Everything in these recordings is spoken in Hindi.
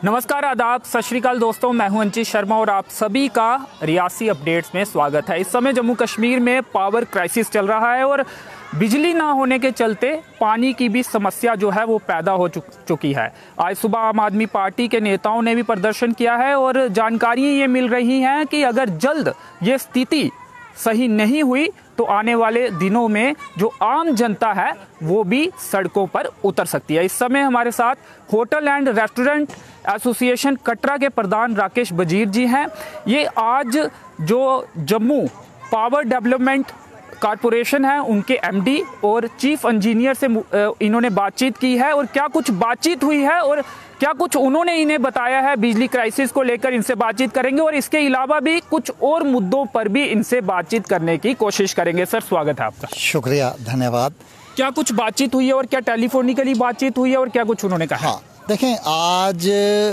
नमस्कार, आदाब, सत श्री अकाल दोस्तों। मैं हूं अंचित शर्मा और आप सभी का रियासी अपडेट्स में स्वागत है। इस समय जम्मू कश्मीर में पावर क्राइसिस चल रहा है और बिजली ना होने के चलते पानी की भी समस्या जो है वो पैदा हो चुकी है। आज सुबह आम आदमी पार्टी के नेताओं ने भी प्रदर्शन किया है और जानकारियां ये मिल रही हैं कि अगर जल्द ये स्थिति सही नहीं हुई तो आने वाले दिनों में जो आम जनता है वो भी सड़कों पर उतर सकती है। इस समय हमारे साथ hotel and restaurant association Katra के प्रधान राकेश वजीर जी हैं। ये आज जो जम्मू पावर डेवलपमेंट कॉरपोरेशन है उनके एमडी और चीफ इंजीनियर से इन्होंने बातचीत की है और क्या कुछ बातचीत हुई है और क्या कुछ उन्होंने इन्हें बताया है बिजली क्राइसिस को लेकर, इनसे बातचीत करेंगे और इसके अलावा भी कुछ और मुद्दों पर भी इनसे बातचीत करने की कोशिश करेंगे। सर, स्वागत है आपका। शुक्रिया, धन्यवाद। क्या कुछ बातचीत हुई है और क्या टेलीफोनिकली बातचीत हुई है और क्या कुछ उन्होंने कहा? हाँ, देखें, आज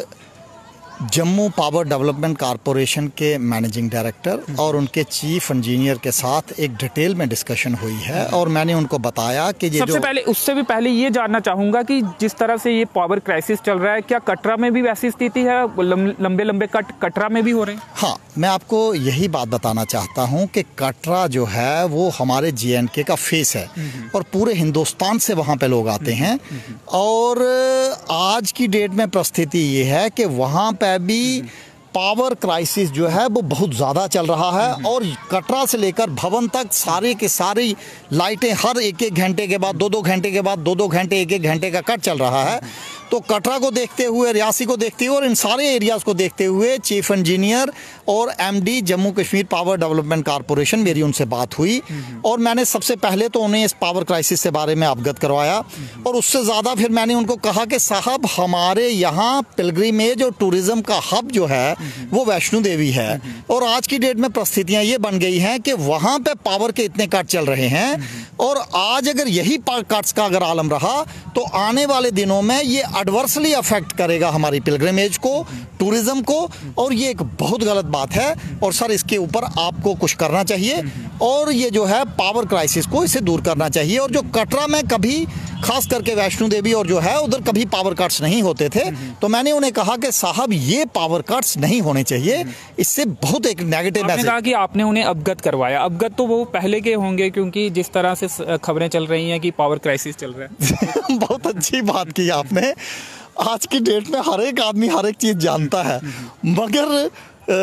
जम्मू पावर डेवलपमेंट कॉरपोरेशन के मैनेजिंग डायरेक्टर और उनके चीफ इंजीनियर के साथ एक डिटेल में डिस्कशन हुई है और मैंने उनको बताया कि ये सबसे पहले उससे भी पहले ये जानना चाहूँगा कि जिस तरह से ये पावर क्राइसिस चल रहा है, क्या कटरा में भी वैसी स्थिति है? लंबे लंबे कट कटरा में भी हो रहे हैं? हाँ, मैं आपको यही बात बताना चाहता हूँ कि कटरा जो है वो हमारे JNK का फेस है और पूरे हिंदुस्तान से वहाँ पे लोग आते हैं और आज की डेट में परिस्थिति ये है कि वहाँ पे भी पावर क्राइसिस जो है वो बहुत ज़्यादा चल रहा है और कटरा से लेकर भवन तक सारे के सारी लाइटें हर एक घंटे के बाद 2-2 घंटे के बाद 2-2 घंटे 1-1 घंटे का कट चल रहा है। तो कटरा को देखते हुए, रियासी को देखते हुए और इन सारे एरियाज़ को देखते हुए चीफ इंजीनियर और MD Jammu Kashmir power development corporation, मेरी उनसे बात हुई और मैंने सबसे पहले तो उन्हें इस पावर क्राइसिस के बारे में अवगत करवाया और उससे ज़्यादा फिर मैंने उनको कहा कि साहब, हमारे यहाँ पिलग्रिमेज और टूरिज़्म का हब जो है वो वैष्णो देवी है और आज की डेट में परिस्थितियाँ ये बन गई हैं कि वहाँ पर पावर के इतने कट चल रहे हैं और आज अगर यही कट्स का अगर आलम रहा तो आने वाले दिनों में ये एडवर्सली अफेक्ट करेगा हमारी पिलग्रिमेज को, टूरिज्म को और ये एक बहुत गलत बात है और सर इसके ऊपर आपको कुछ करना चाहिए और ये जो है पावर क्राइसिस को इसे दूर करना चाहिए। और जो कटरा में कभी खास करके वैष्णो देवी और जो है उधर कभी पावर कट्स नहीं होते थे, तो मैंने उन्हें कहा कि साहब ये पावर कट्स नहीं होने चाहिए, इससे बहुत एक नेगेटिव मैसेज। कहा कि आपने उन्हें अवगत करवाया। अवगत तो वो पहले के होंगे क्योंकि जिस तरह से खबरें चल रही हैं कि पावर क्राइसिस चल रहा है। बहुत अच्छी बात की आपने। आज की डेट में हर एक आदमी हर एक चीज़ जानता है, मगर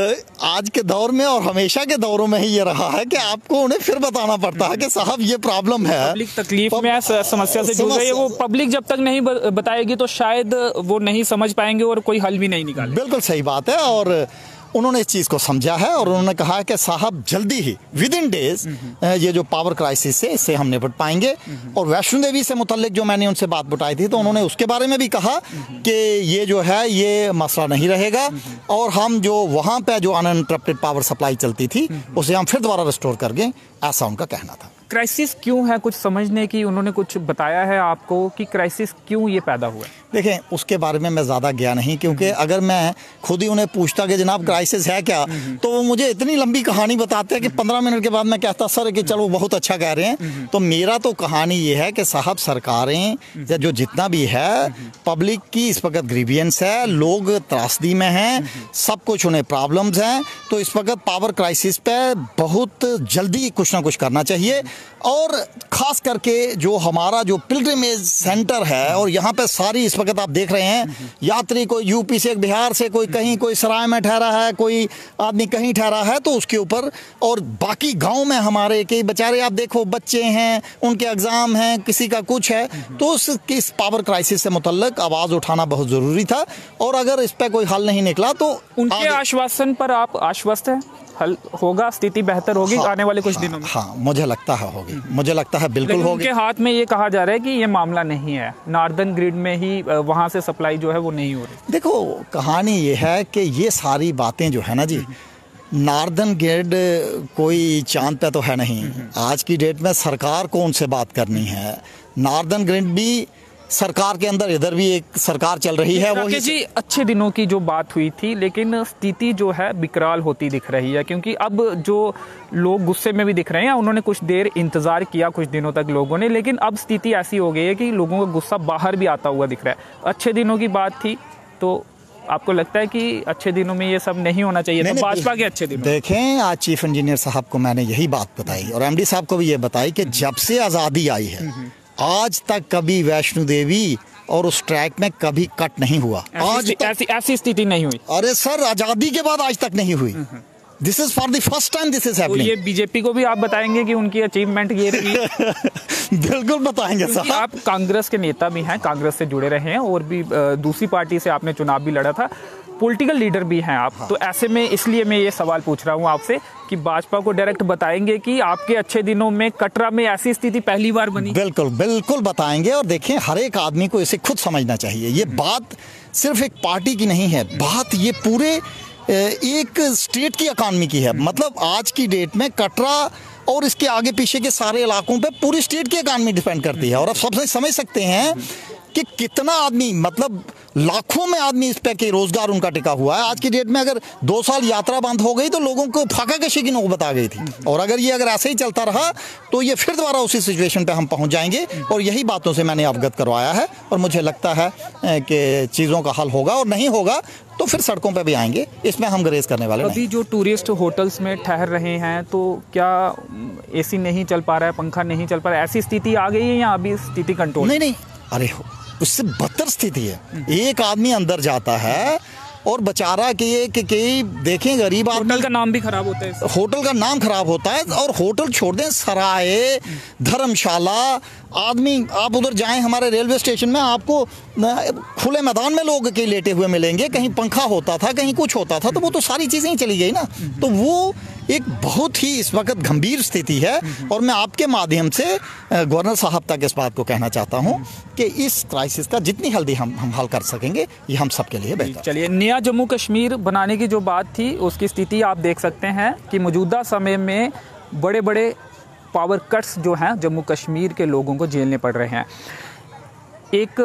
आज के दौर में और हमेशा के दौरों में ही ये रहा है कि आपको उन्हें फिर बताना पड़ता है कि साहब ये प्रॉब्लम है, पब्लिक तकलीफ में समस्या से जुड़ रही है। वो पब्लिक जब तक नहीं बताएगी तो शायद वो नहीं समझ पाएंगे और कोई हल भी नहीं निकाले। बिल्कुल सही बात है और उन्होंने इस चीज़ को समझा है और उन्होंने कहा कि साहब जल्दी ही विद इन डेज ये जो पावर क्राइसिस है इससे हम निपट पाएंगे। और वैष्णो देवी से मुतल्लिक जो मैंने उनसे बात बताई थी तो उन्होंने उसके बारे में भी कहा कि ये जो है ये मसला नहीं रहेगा और हम जो वहाँ पे जो अनइंटरप्टेड पावर सप्लाई चलती थी उसे हम फिर दोबारा रिस्टोर करके, ऐसा उनका कहना था। क्राइसिस क्यों है, कुछ समझने की उन्होंने कुछ बताया है आपको कि क्राइसिस क्यों ये पैदा हुआ? देखें, उसके बारे में मैं ज़्यादा गया नहीं क्योंकि अगर मैं खुद ही उन्हें पूछता कि जनाब क्राइसिस है क्या, तो वो मुझे इतनी लंबी कहानी बताते हैं कि 15 मिनट के बाद मैं कहता सर कि चलो बहुत अच्छा कह रहे हैं। तो मेरा तो कहानी ये है कि साहब सरकारें या जो जितना भी है पब्लिक की इस वक्त ग्रीवियंस है, लोग त्रासदी में हैं, सब कुछ उन्हें प्रॉब्लम्स हैं। तो इस वक्त पावर क्राइसिस पे बहुत जल्दी कुछ ना कुछ करना चाहिए और ख़ास करके जो हमारा जो पिलग्रिमेज सेंटर है और यहाँ पे सारी इस वक्त आप देख रहे हैं यात्री, कोई यूपी से, बिहार से, कोई कहीं, कोई सराय में ठहरा है, कोई आदमी कहीं ठहरा है, तो उसके ऊपर और बाकी गांव में हमारे कई बेचारे आप देखो बच्चे हैं, उनके एग्ज़ाम हैं, किसी का कुछ है, तो इस पावर क्राइसिस से मुतल्लिक आवाज़ उठाना बहुत ज़रूरी था और अगर इस पर कोई हल नहीं निकला तो उनके आश्वासन पर आप आश्वस्त हैं हल होगा, स्थिति बेहतर होगी? हाँ, आने वाले कुछ दिनों में? हाँ, मुझे लगता है होगी, मुझे लगता है बिल्कुल होगी। उनके हाथ में ये कहा जा रहा है कि ये मामला नहीं है, नॉर्दर्न ग्रिड में ही वहाँ से सप्लाई जो है वो नहीं हो रही। देखो, कहानी ये है कि ये सारी बातें जो है ना जी, नॉर्दर्न ग्रिड कोई चांद पे तो है नहीं। आज की डेट में सरकार को उनसे बात करनी है। नॉर्दर्न ग्रिड भी सरकार के अंदर, इधर भी एक सरकार चल रही है। वो जी अच्छे दिनों की जो बात हुई थी, लेकिन स्थिति जो है विकराल होती दिख रही है क्योंकि अब जो लोग गुस्से में भी दिख रहे हैं। उन्होंने कुछ देर इंतजार किया कुछ दिनों तक लोगों ने, लेकिन अब स्थिति ऐसी हो गई है कि लोगों का गुस्सा बाहर भी आता हुआ दिख रहा है। अच्छे दिनों की बात थी तो आपको लगता है कि अच्छे दिनों में ये सब नहीं होना चाहिए था, भाजपा के अच्छे दिनों? देखें, आज चीफ इंजीनियर साहब को मैंने यही बात बताई और एमडी साहब को भी ये बताई कि जब से आज़ादी आई है आज तक कभी वैष्णो देवी और उस ट्रैक में कभी कट नहीं हुआ। आज ऐसी स्थिति नहीं हुई। अरे सर, आज़ादी के बाद आज तक नहीं हुई। This is for the first time this is happening. ये बीजेपी को भी आप बताएंगे कि उनकी अचीवमेंट ये रही? बिल्कुल बताएंगे साहब। आप कांग्रेस के नेता भी हैं, कांग्रेस से जुड़े रहे हैं और भी दूसरी पार्टी से आपने चुनाव भी लड़ा था, पॉलिटिकल लीडर भी हैं आप। हाँ। तो ऐसे में इसलिए मैं ये सवाल पूछ रहा हूँ आपसे कि भाजपा को डायरेक्ट बताएंगे कि आपके अच्छे दिनों में कटरा में ऐसी स्थिति पहली बार बनी? बिल्कुल बिल्कुल बताएंगे। और देखें, हर एक आदमी को इसे खुद समझना चाहिए। ये बात सिर्फ एक पार्टी की नहीं है, बात ये पूरे एक स्टेट की इकॉनमी की है। मतलब आज की डेट में कटरा और इसके आगे पीछे के सारे इलाकों पे पूरी स्टेट की इकॉनमी डिपेंड करती है। और आप सब समझ सकते हैं कि कितना आदमी, मतलब लाखों में आदमी इस पे के रोजगार उनका टिका हुआ है। आज की डेट में अगर 2 साल यात्रा बंद हो गई तो लोगों को फाका कशी की नौबत आ गई थी। और अगर ऐसे ही चलता रहा तो ये फिर दोबारा उसी सिचुएशन पे हम पहुंच जाएंगे। और यही बातों से मैंने अवगत करवाया है और मुझे लगता है कि चीज़ों का हल होगा, और नहीं होगा तो फिर सड़कों पे भी आएंगे, इसमें हम गुरेज करने वाले नहीं। अभी जो टूरिस्ट होटल्स में ठहर रहे हैं तो क्या एसी नहीं चल पा रहा है, पंखा नहीं चल पा रहा है, ऐसी स्थिति आ गई है या अभी स्थिति कंट्रोल? नहीं, अरे उससे बदतर स्थिति है। एक आदमी अंदर जाता है और बेचारा कि देखें, गरीब आदमी, होटल का नाम भी खराब होता है, होटल का नाम खराब होता है। और होटल छोड़ दें, सराय, धर्मशाला, आदमी आप उधर जाएं, हमारे रेलवे स्टेशन में आपको खुले मैदान में लोग के लेटे हुए मिलेंगे। कहीं पंखा होता था, कहीं कुछ होता था, तो वो तो सारी चीज़ें ही चली गई ना। तो वो एक बहुत ही इस वक्त गंभीर स्थिति है। और मैं आपके माध्यम से गवर्नर साहब तक इस बात को कहना चाहता हूं कि इस क्राइसिस का जितनी जल्दी हम हल कर सकेंगे, ये हम सबके लिए बेहतर। चलिए, नया जम्मू कश्मीर बनाने की जो बात थी उसकी स्थिति आप देख सकते हैं कि मौजूदा समय में बड़े बड़े पावर कट्स जो हैं जम्मू कश्मीर के लोगों को झेलने पड़ रहे हैं। एक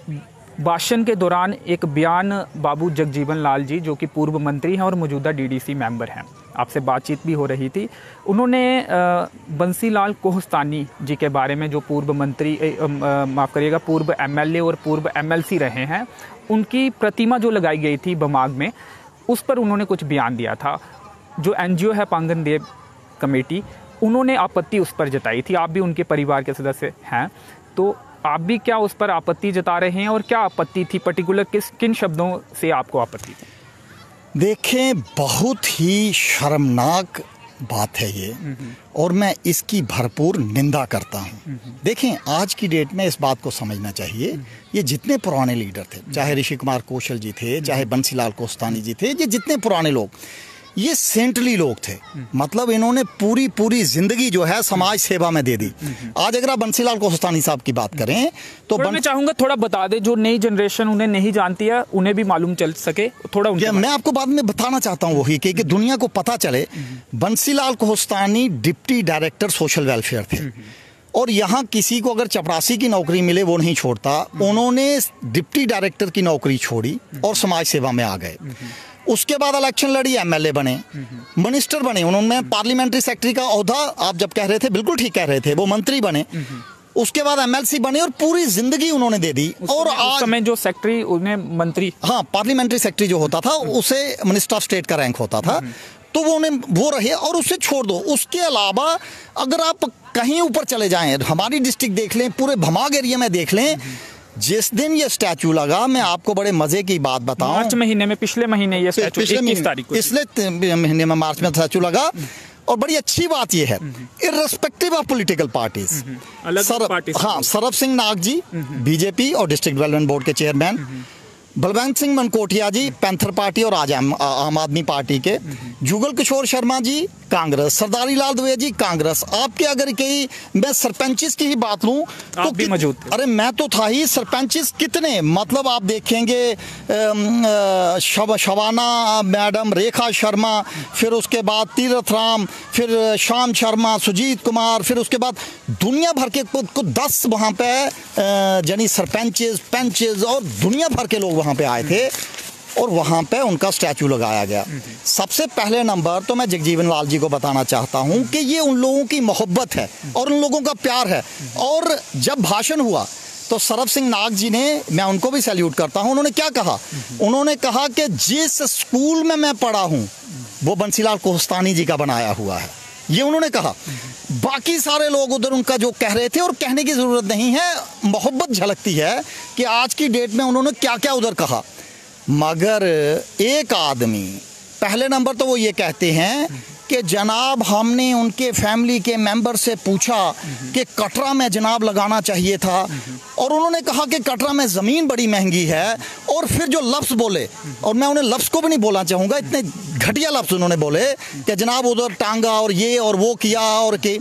भाषण के दौरान एक बयान बाबू जगजीवन लाल जी, जो कि पूर्व मंत्री हैं और मौजूदा डीडीसी मेंबर हैं, आपसे बातचीत भी हो रही थी, उन्होंने बंसीलाल कोहस्तानी जी के बारे में, जो पूर्व मंत्री, माफ़ करिएगा, पूर्व एमएलए और पूर्व एमएलसी रहे हैं, उनकी प्रतिमा जो लगाई गई थी बमाग में, उस पर उन्होंने कुछ बयान दिया था। जो एनजीओ है पांगन देव कमेटी, उन्होंने आपत्ति उस पर जताई थी। आप भी उनके परिवार के सदस्य हैं, तो आप भी क्या उस पर आपत्ति जता रहे हैं और क्या आपत्ति थी? पर्टिकुलर किन शब्दों से आपको आपत्ति थी? देखें, बहुत ही शर्मनाक बात है ये, और मैं इसकी भरपूर निंदा करता हूँ। देखें, आज की डेट में इस बात को समझना चाहिए, ये जितने पुराने लीडर थे, चाहे ऋषि कुमार कौशल जी थे, चाहे बंसीलाल कोहस्तानी जी थे, ये जितने पुराने लोग, ये सेंटली लोग थे। मतलब इन्होंने पूरी जिंदगी जो है समाज सेवा में दे दी। आज अगर आप बंसीलाल कोहस्तानी साहब की बात करें तो मैं चाहूंगा थोड़ा बता दे, जो नई जनरेशन उन्हें नहीं जानती है, उन्हें भी मालूम चल सके थोड़ा। मैं आपको बाद में बताना चाहता हूँ वही कि दुनिया को पता चले। Bansilal Kohastani deputy director social welfare थे, और यहाँ किसी को अगर चपरासी की नौकरी मिले वो नहीं छोड़ता। उन्होंने डिप्टी डायरेक्टर की नौकरी छोड़ी और समाज सेवा में आ गए। उसके बाद इलेक्शन लड़ी, एमएलए बने, मिनिस्टर बने, उन्होंने पार्लियामेंट्री सेक्रेटरी का ओहदा, आप जब कह रहे थे बिल्कुल ठीक कह रहे थे, वो मंत्री बने। उसके बाद एमएलसी बने और पूरी जिंदगी उन्होंने दे दी। और उस समय जो सेक्रेटरी, उन्हें मंत्री, हाँ, पार्लियामेंट्री सेक्रेटरी जो होता था उसे मिनिस्टर ऑफ स्टेट का रैंक होता था, तो वो रहे। और उससे छोड़ दो, उसके अलावा अगर आप कहीं ऊपर चले जाएं, हमारी डिस्ट्रिक्ट देख लें, पूरे भमाग एरिया में देख लें, जिस दिन ये स्टैचू लगा, मैं आपको बड़े मजे की बात बताऊं, मार्च महीने में, पिछले महीने ये स्टैचू, 21 तारीख को, पिछले महीने में मार्च में स्टैचू लगा। और बड़ी अच्छी बात यह है, इर्रेस्पेक्टिव ऑफ पॉलिटिकल पार्टीज, हाँ, सरब सिंह नाग जी बीजेपी और डिस्ट्रिक्ट डेवलपमेंट बोर्ड के chairman, Balwant Singh Mankotia ji panther party और आज आम आदमी पार्टी के, जुगल किशोर शर्मा जी कांग्रेस, सरदारी लाल द्विवेदी जी कांग्रेस। आपके अगर कई, मैं सरपंचिस की ही बात लूं तो भी मौजूद थे। अरे मैं तो था ही। सरपंचिस कितने, मतलब आप देखेंगे शबाना मैडम, रेखा शर्मा, फिर उसके बाद तीरथ राम, फिर श्याम शर्मा, सुजीत कुमार, फिर उसके बाद दुनिया भर के 10 वहाँ पे यानी सरपंचेस, पंचेस और दुनिया भर के लोग वहाँ पे आए थे और वहाँ पे उनका स्टैचू लगाया गया। सबसे पहले नंबर तो मैं जगजीवन लाल जी को बताना चाहता हूँ कि ये उन लोगों की मोहब्बत है और उन लोगों का प्यार है। और जब भाषण हुआ तो सरब सिंह नाग जी ने, मैं उनको भी सैल्यूट करता हूं, उन्होंने क्या कहा, उन्होंने कहा कि जिस स्कूल में मैं पढ़ा हूं वो बंसीलाल कोहस्तानी जी का बनाया हुआ है, ये उन्होंने कहा। बाकी सारे लोग उधर उनका जो कह रहे थे, और कहने की ज़रूरत नहीं है, मोहब्बत झलकती है कि आज की डेट में उन्होंने क्या क्या उधर कहा। मगर एक आदमी, पहले नंबर तो वो ये कहते हैं कि जनाब हमने उनके फैमिली के मेंबर से पूछा कि कटरा में जनाब लगाना चाहिए था, और उन्होंने कहा कि कटरा में ज़मीन बड़ी महंगी है, और फिर जो लफ्ज़ बोले, और मैं उन्हें लफ्ज़ को भी नहीं बोलना चाहूँगा, इतने घटिया लफ्ज़ उन्होंने बोले कि जनाब उधर टांगा और ये और वो किया, और कि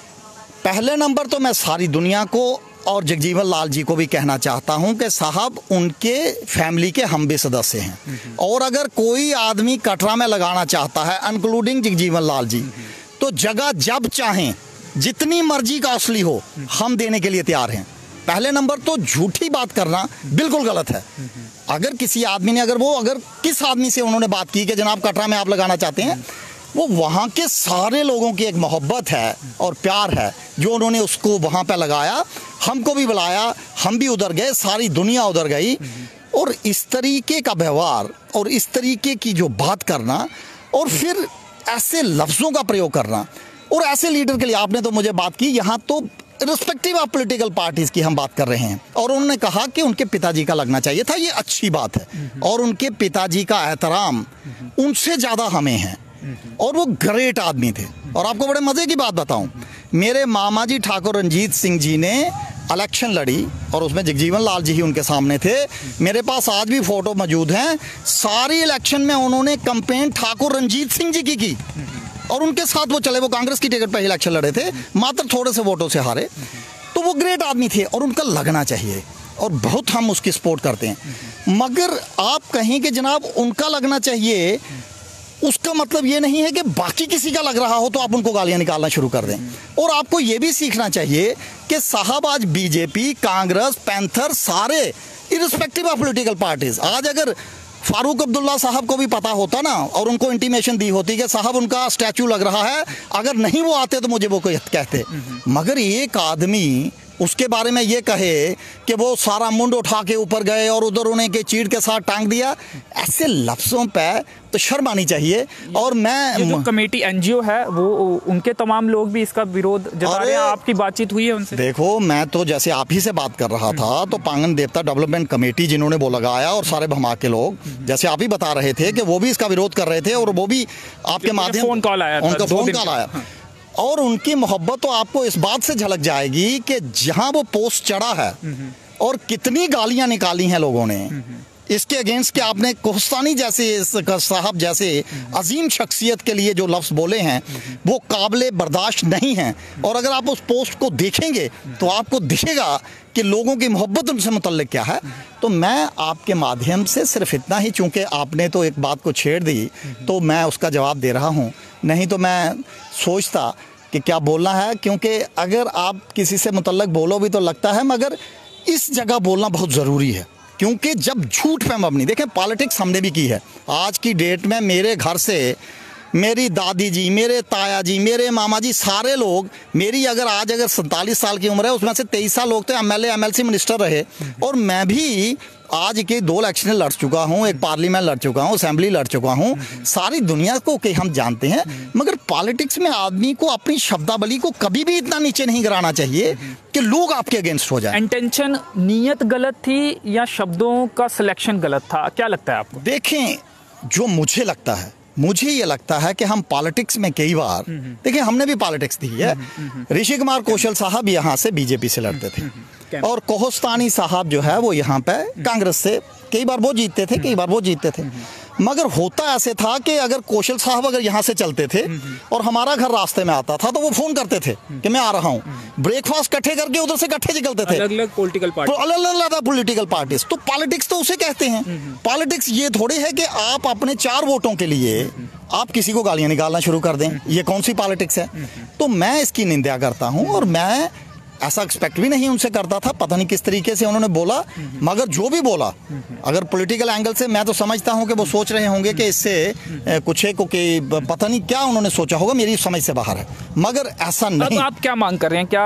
पहले नंबर तो मैं सारी दुनिया को और जगजीवन लाल जी को भी कहना चाहता हूं कि साहब उनके फैमिली के हम भी सदस्य हैं, और अगर कोई आदमी कटरा में लगाना चाहता है इंक्लूडिंग जगजीवन लाल जी, तो जगह जब चाहें जितनी मर्जी कॉस्टली हो हम देने के लिए तैयार हैं। पहले नंबर तो झूठी बात करना बिल्कुल गलत है। अगर किसी आदमी ने, अगर किस आदमी से उन्होंने बात की कि जनाब कटरा में आप लगाना चाहते हैं, वो वहाँ के सारे लोगों की एक मोहब्बत है और प्यार है जो उन्होंने उसको वहाँ पे लगाया, हमको भी बुलाया, हम भी उधर गए, सारी दुनिया उधर गई। और इस तरीके का व्यवहार और इस तरीके की जो बात करना, और फिर ऐसे लफ्ज़ों का प्रयोग करना, और ऐसे लीडर के लिए आपने तो मुझे बात की, यहाँ तो रिस्पेक्टिव ऑफ पॉलिटिकल पार्टीज़ की हम बात कर रहे हैं, और उन्होंने कहा कि उनके पिताजी का लगना चाहिए था, ये अच्छी बात है, और उनके पिताजी का एहतराम उनसे ज़्यादा हमें है, और वो ग्रेट आदमी थे। और आपको बड़े मज़े की बात बताऊं, मेरे मामा जी ठाकुर रंजीत सिंह जी ने इलेक्शन लड़ी, और उसमें जगजीवन लाल जी ही उनके सामने थे। मेरे पास आज भी फ़ोटो मौजूद हैं, सारी इलेक्शन में उन्होंने कंपेन ठाकुर रंजीत सिंह जी की, और उनके साथ वो चले, वो कांग्रेस की टिकट पर इलेक्शन लड़े थे, मात्र थोड़े से वोटों से हारे। तो वो ग्रेट आदमी थे, और उनका लगना चाहिए, और बहुत हम उसकी सपोर्ट करते हैं। मगर आप कहें कि जनाब उनका लगना चाहिए, उसका मतलब ये नहीं है कि बाकी किसी का लग रहा हो तो आप उनको गालियां निकालना शुरू कर दें। और आपको ये भी सीखना चाहिए कि साहब आज बीजेपी, कांग्रेस, पैंथर, सारे इरिस्पेक्टिव ऑफ पॉलिटिकल पार्टीज, आज अगर फारूक अब्दुल्ला साहब को भी पता होता ना, और उनको इंटीमेशन दी होती कि साहब उनका स्टैचू लग रहा है, अगर नहीं वो आते तो मुझे वो कहते। मगर एक आदमी उसके बारे में ये कहे कि वो सारा मुंड उठा के ऊपर गए और उधर उन्हें के चीड़ के साथ टांग दिया, ऐसे लफ्ज़ों पे तो शर्म आनी चाहिए। और मैं, जो कमेटी एनजीओ है वो, उनके तमाम लोग भी इसका विरोध जता रहे हैं, आपकी बातचीत हुई है उनसे? देखो, मैं तो जैसे आप ही से बात कर रहा था, तो पांगन देवता डेवलपमेंट कमेटी जिन्होंने वो लगाया, और सारे भमा के लोग, जैसे आप ही बता रहे थे कि वो भी इसका विरोध कर रहे थे, और वो भी आपके माध्यम, फोन कॉल आया, उनका फोन कॉल आया। और उनकी मोहब्बत तो आपको इस बात से झलक जाएगी कि जहां वो पोस्ट चढ़ा है और कितनी गालियां निकाली हैं लोगों ने इसके अगेंस्ट, के आपने कोहस्तानी जैसे साहब जैसे अजीम शख्सियत के लिए जो लफ्ज़ बोले हैं वो काबिले बर्दाश्त नहीं हैं। और अगर आप उस पोस्ट को देखेंगे तो आपको दिखेगा कि लोगों की मोहब्बत उनसे मुतल्लिक क्या है। तो मैं आपके माध्यम से सिर्फ इतना ही, चूँकि आपने तो एक बात को छेड़ दी तो मैं उसका जवाब दे रहा हूँ, नहीं तो मैं सोचता कि क्या बोलना है, क्योंकि अगर आप किसी से मुतल्लिक बोलो भी तो लगता है, मगर इस जगह बोलना बहुत ज़रूरी है, क्योंकि जब झूठ पे मबनी, देखें पॉलिटिक्स हमने भी की है। आज की डेट में मेरे घर से मेरी दादी जी, मेरे ताया जी, मेरे मामा जी, सारे लोग, मेरी अगर 47 साल की उम्र है, उसमें से 23 साल लोग तो एमएलए MLC मिनिस्टर रहे, और मैं भी आज के 2 इलेक्शन लड़ चुका हूँ, एक पार्लियामेंट लड़ चुका हूँ, असेंबली लड़ चुका हूँ, सारी दुनिया को कि हम जानते हैं। मगर पॉलिटिक्स में आदमी को अपनी शब्दावली को कभी भी इतना नीचे नहीं गिराना चाहिए कि लोग आपके अगेंस्ट हो जाए। इंटेंशन, नीयत गलत थी या शब्दों का सिलेक्शन गलत था, क्या लगता है आपको? देखें, जो मुझे लगता है, मुझे ये लगता है कि हम पॉलिटिक्स में कई बार, देखिए हमने भी पॉलिटिक्स दी है। ऋषि कुमार कौशल साहब यहाँ से बीजेपी से लड़ते थे, और कोहस्तानी साहब जो है वो यहाँ पे कांग्रेस से, कई बार वो जीतते थे, कई बार वो जीतते थे। मगर होता ऐसे था कि अगर कौशल साहब अगर यहाँ से चलते थे और हमारा घर रास्ते में आता था तो वो फोन करते थे कि मैं आ रहा हूँ, ब्रेकफास्ट इकट्ठे करके उधर से इकट्ठे निकलते थे। अलग-अलग पॉलिटिकल पार्टी, अलग-अलग पॉलिटिकल पार्टीज। तो पॉलिटिक्स तो उसे कहते हैं। पॉलिटिक्स ये थोड़ी है कि आप अपने 4 वोटों के लिए आप किसी को गालियां निकालना शुरू कर दें, ये कौन सी पॉलिटिक्स है? तो मैं इसकी निंदा करता हूँ, और मैं ऐसा एक्सपेक्ट भी नहीं उनसे करता था। पता नहीं किस तरीके से उन्होंने बोला, मगर जो भी बोला, अगर पॉलिटिकल एंगल से, मैं तो समझता हूं कि वो सोच रहे होंगे कि इससे कुछ है कि पता नहीं क्या उन्होंने सोचा होगा, मेरी समझ से बाहर है, मगर ऐसा नहीं। अब आप क्या मांग कर रहे हैं? क्या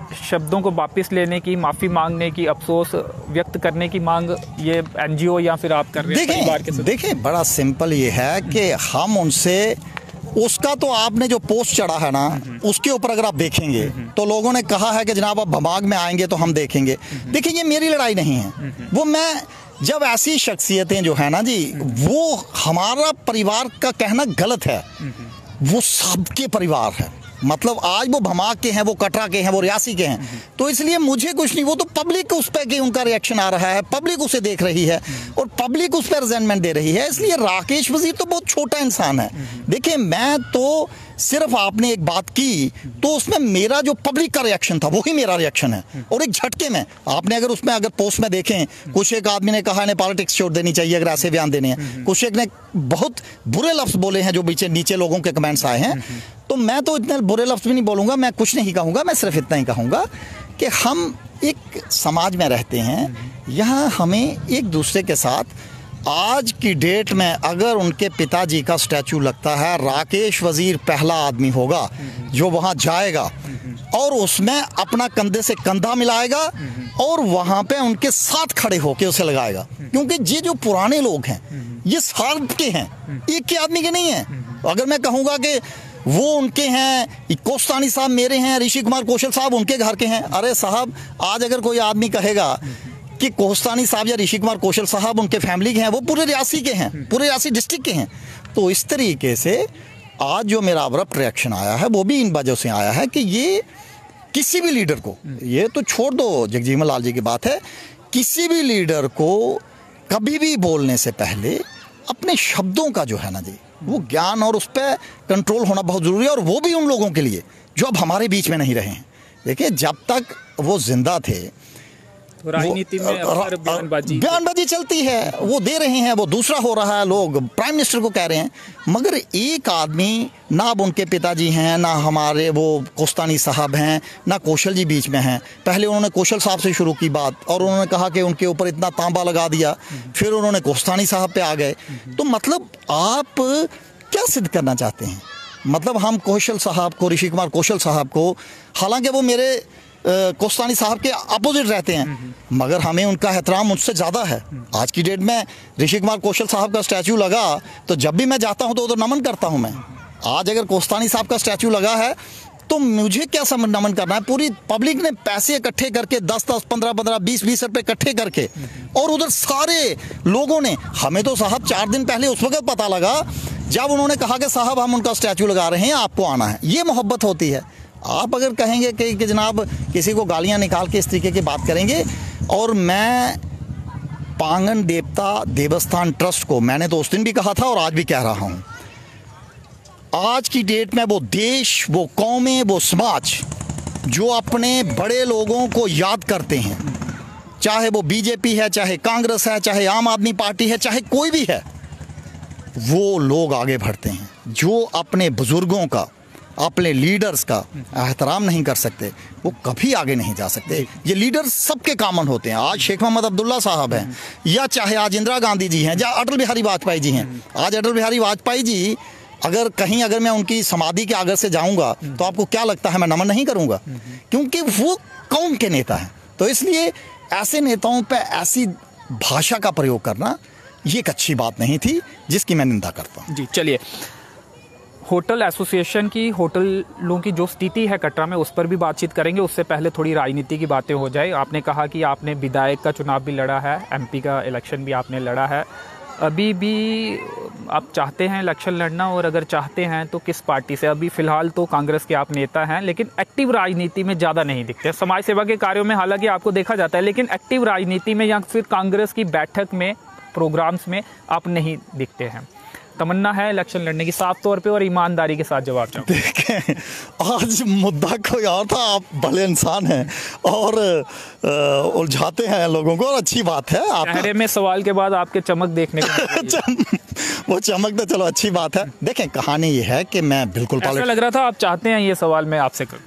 शब्दों को वापस लेने की, माफ़ी मांगने की, अफसोस व्यक्त करने की मांग ये एनजीओ या फिर आप कर रहे हैं परिवार के साथ? देखिए बड़ा सिंपल ये है कि हम उनसे, उसका तो आपने जो पोस्ट चढ़ा है ना उसके ऊपर अगर आप देखेंगे तो लोगों ने कहा है कि जनाब आप भमाग में आएंगे तो हम देखेंगे। देखिए ये मेरी लड़ाई नहीं है, वो मैं जब ऐसी शख्सियतें जो है ना जी, वो हमारा परिवार का कहना गलत है, वो सबके परिवार है। मतलब आज वो भमाग के हैं, वो कटरा के हैं, वो रियासी के हैं, तो इसलिए मुझे कुछ नहीं, वो तो पब्लिक उस पर कि उनका रिएक्शन आ रहा है, पब्लिक उसे देख रही है और पब्लिक उस पर रिजेंटमेंट दे रही है। इसलिए राकेश वजीर तो बहुत छोटा इंसान है। देखिए मैं तो सिर्फ आपने एक बात की तो उसमें मेरा जो पब्लिक का रिएक्शन था वही मेरा रिएक्शन है, और एक झटके में आपने अगर उसमें अगर पोस्ट में देखें, कुछ एक आदमी ने कहा इन्हें पॉलिटिक्स छोड़ देनी चाहिए अगर ऐसे बयान देने हैं, कुछ एक ने बहुत बुरे लफ्ज बोले हैं जो नीचे लोगों के कमेंट्स आए हैं। तो मैं तो इतने बुरे लफ्ज भी नहीं बोलूंगा, मैं कुछ नहीं कहूंगा, मैं सिर्फ इतना ही कहूंगा कि हम एक समाज में रहते हैं, यहाँ हमें एक दूसरे के साथ, आज की डेट में अगर उनके पिताजी का स्टैचू लगता है, राकेश वजीर पहला आदमी होगा जो वहाँ जाएगा और उसमें अपना कंधे से कंधा मिलाएगा और वहाँ पे उनके साथ खड़े होकर उसे लगाएगा। क्योंकि ये जो पुराने लोग हैं ये सबके हैं, एक के आदमी के नहीं हैं। अगर मैं कहूँगा कि वो उनके हैं, कोस्तानी साहब मेरे हैं, ऋषि कुमार कौशल साहब उनके घर के हैं, अरे साहब आज अगर कोई आदमी कहेगा कि कोस्तानी साहब या ऋषि कुमार कौशल साहब उनके फैमिली के हैं, वो पूरे रियासी के हैं, पूरे रियासी डिस्ट्रिक्ट के हैं। तो इस तरीके से आज जो मेरा अब्रप्ट रिएक्शन आया है वो भी इन वजह से आया है कि ये किसी भी लीडर को, ये तो छोड़ दो जगजीवन लाल जी की बात है, किसी भी लीडर को कभी भी बोलने से पहले अपने शब्दों का जो है ना जी, वो ज्ञान और उस पर कंट्रोल होना बहुत ज़रूरी है। और वो भी उन लोगों के लिए जो अब हमारे बीच में नहीं रहे हैं। देखिए जब तक वो जिंदा थे तो राजनीति में बयानबाजी चलती है, वो दे रहे हैं, वो दूसरा हो रहा है, लोग प्राइम मिनिस्टर को कह रहे हैं, मगर एक आदमी ना अब उनके पिताजी हैं, ना हमारे वो कोस्तानी साहब हैं, ना कौशल जी बीच में हैं। पहले उन्होंने कौशल साहब से शुरू की बात और उन्होंने कहा कि उनके ऊपर इतना तांबा लगा दिया, फिर उन्होंने कोस्तानी साहब पे आ गए। तो मतलब आप क्या सिद्ध करना चाहते हैं? मतलब हम कौशल साहब को, ऋषि कुमार कौशल साहब को, हालांकि वो मेरे कोस्तानी साहब के अपोजिट रहते हैं, मगर हमें उनका एहतराम मुझसे ज़्यादा है। आज की डेट में ऋषि कुमार कौशल साहब का स्टैचू लगा तो जब भी मैं जाता हूं तो उधर नमन करता हूं मैं। आज अगर कोस्तानी साहब का स्टैचू लगा है तो मुझे क्या नमन करना है? पूरी पब्लिक ने पैसे इकट्ठे करके 10-10, 15-15, 20-20 रुपए इकट्ठे करके, और उधर सारे लोगों ने, हमें तो साहब 4 दिन पहले उस वक्त पता लगा जब उन्होंने कहा कि साहब हम उनका स्टैचू लगा रहे हैं, आपको आना है। ये मोहब्बत होती है। आप अगर कहेंगे कि जनाब किसी को गालियां निकाल के इस तरीके की बात करेंगे, और मैं पांगन देवता देवस्थान ट्रस्ट को, मैंने तो उस दिन भी कहा था और आज भी कह रहा हूं, आज की डेट में वो देश, वो कौमें, वो समाज जो अपने बड़े लोगों को याद करते हैं, चाहे वो बीजेपी है, चाहे कांग्रेस है, चाहे आम आदमी पार्टी है, चाहे कोई भी है, वो लोग आगे बढ़ते हैं। जो अपने बुजुर्गों का, अपने लीडर्स का एहतराम नहीं कर सकते वो कभी आगे नहीं जा सकते। ये लीडर्स सबके कॉमन होते हैं। आज शेख मोहम्मद अब्दुल्ला साहब हैं, या चाहे आज इंदिरा गांधी जी हैं, या अटल बिहारी वाजपेयी जी हैं। आज अटल बिहारी वाजपेयी जी अगर कहीं, अगर मैं उनकी समाधि के आगे से जाऊंगा तो आपको क्या लगता है मैं नमन नहीं करूंगा? क्योंकि वो कौम के नेता हैं। तो इसलिए ऐसे नेताओं पर ऐसी भाषा का प्रयोग करना ये एक अच्छी बात नहीं थी, जिसकी मैं निंदा करता हूँ। जी चलिए, होटल एसोसिएशन की, होटलों की जो स्थिति है कटरा में, उस पर भी बातचीत करेंगे। उससे पहले थोड़ी राजनीति की बातें हो जाए। आपने कहा कि आपने विधायक का चुनाव भी लड़ा है, एमपी का इलेक्शन भी आपने लड़ा है, अभी भी आप चाहते हैं इलेक्शन लड़ना, और अगर चाहते हैं तो किस पार्टी से? अभी फिलहाल तो कांग्रेस के आप नेता हैं, लेकिन एक्टिव राजनीति में ज़्यादा नहीं दिखते। समाज सेवा के कार्यों में हालांकि आपको देखा जाता है, लेकिन एक्टिव राजनीति में या फिर कांग्रेस की बैठक में, प्रोग्राम्स में आप नहीं दिखते हैं। तमन्ना है इलेक्शन लड़ने की, साफ तौर पे और ईमानदारी के साथ जवाब चाहूँ। देखें, आज मुद्दा कोई और था, आप भले इंसान हैं और उलझाते हैं लोगों को, और अच्छी बात है। आप चेहरे में सवाल के बाद आपके चमक देखने को वो चमक तो चलो अच्छी बात है। देखें, कहानी ये है कि मैं बिल्कुल ऐसा लग रहा था आप चाहते हैं ये सवाल मैं आपसे करूं।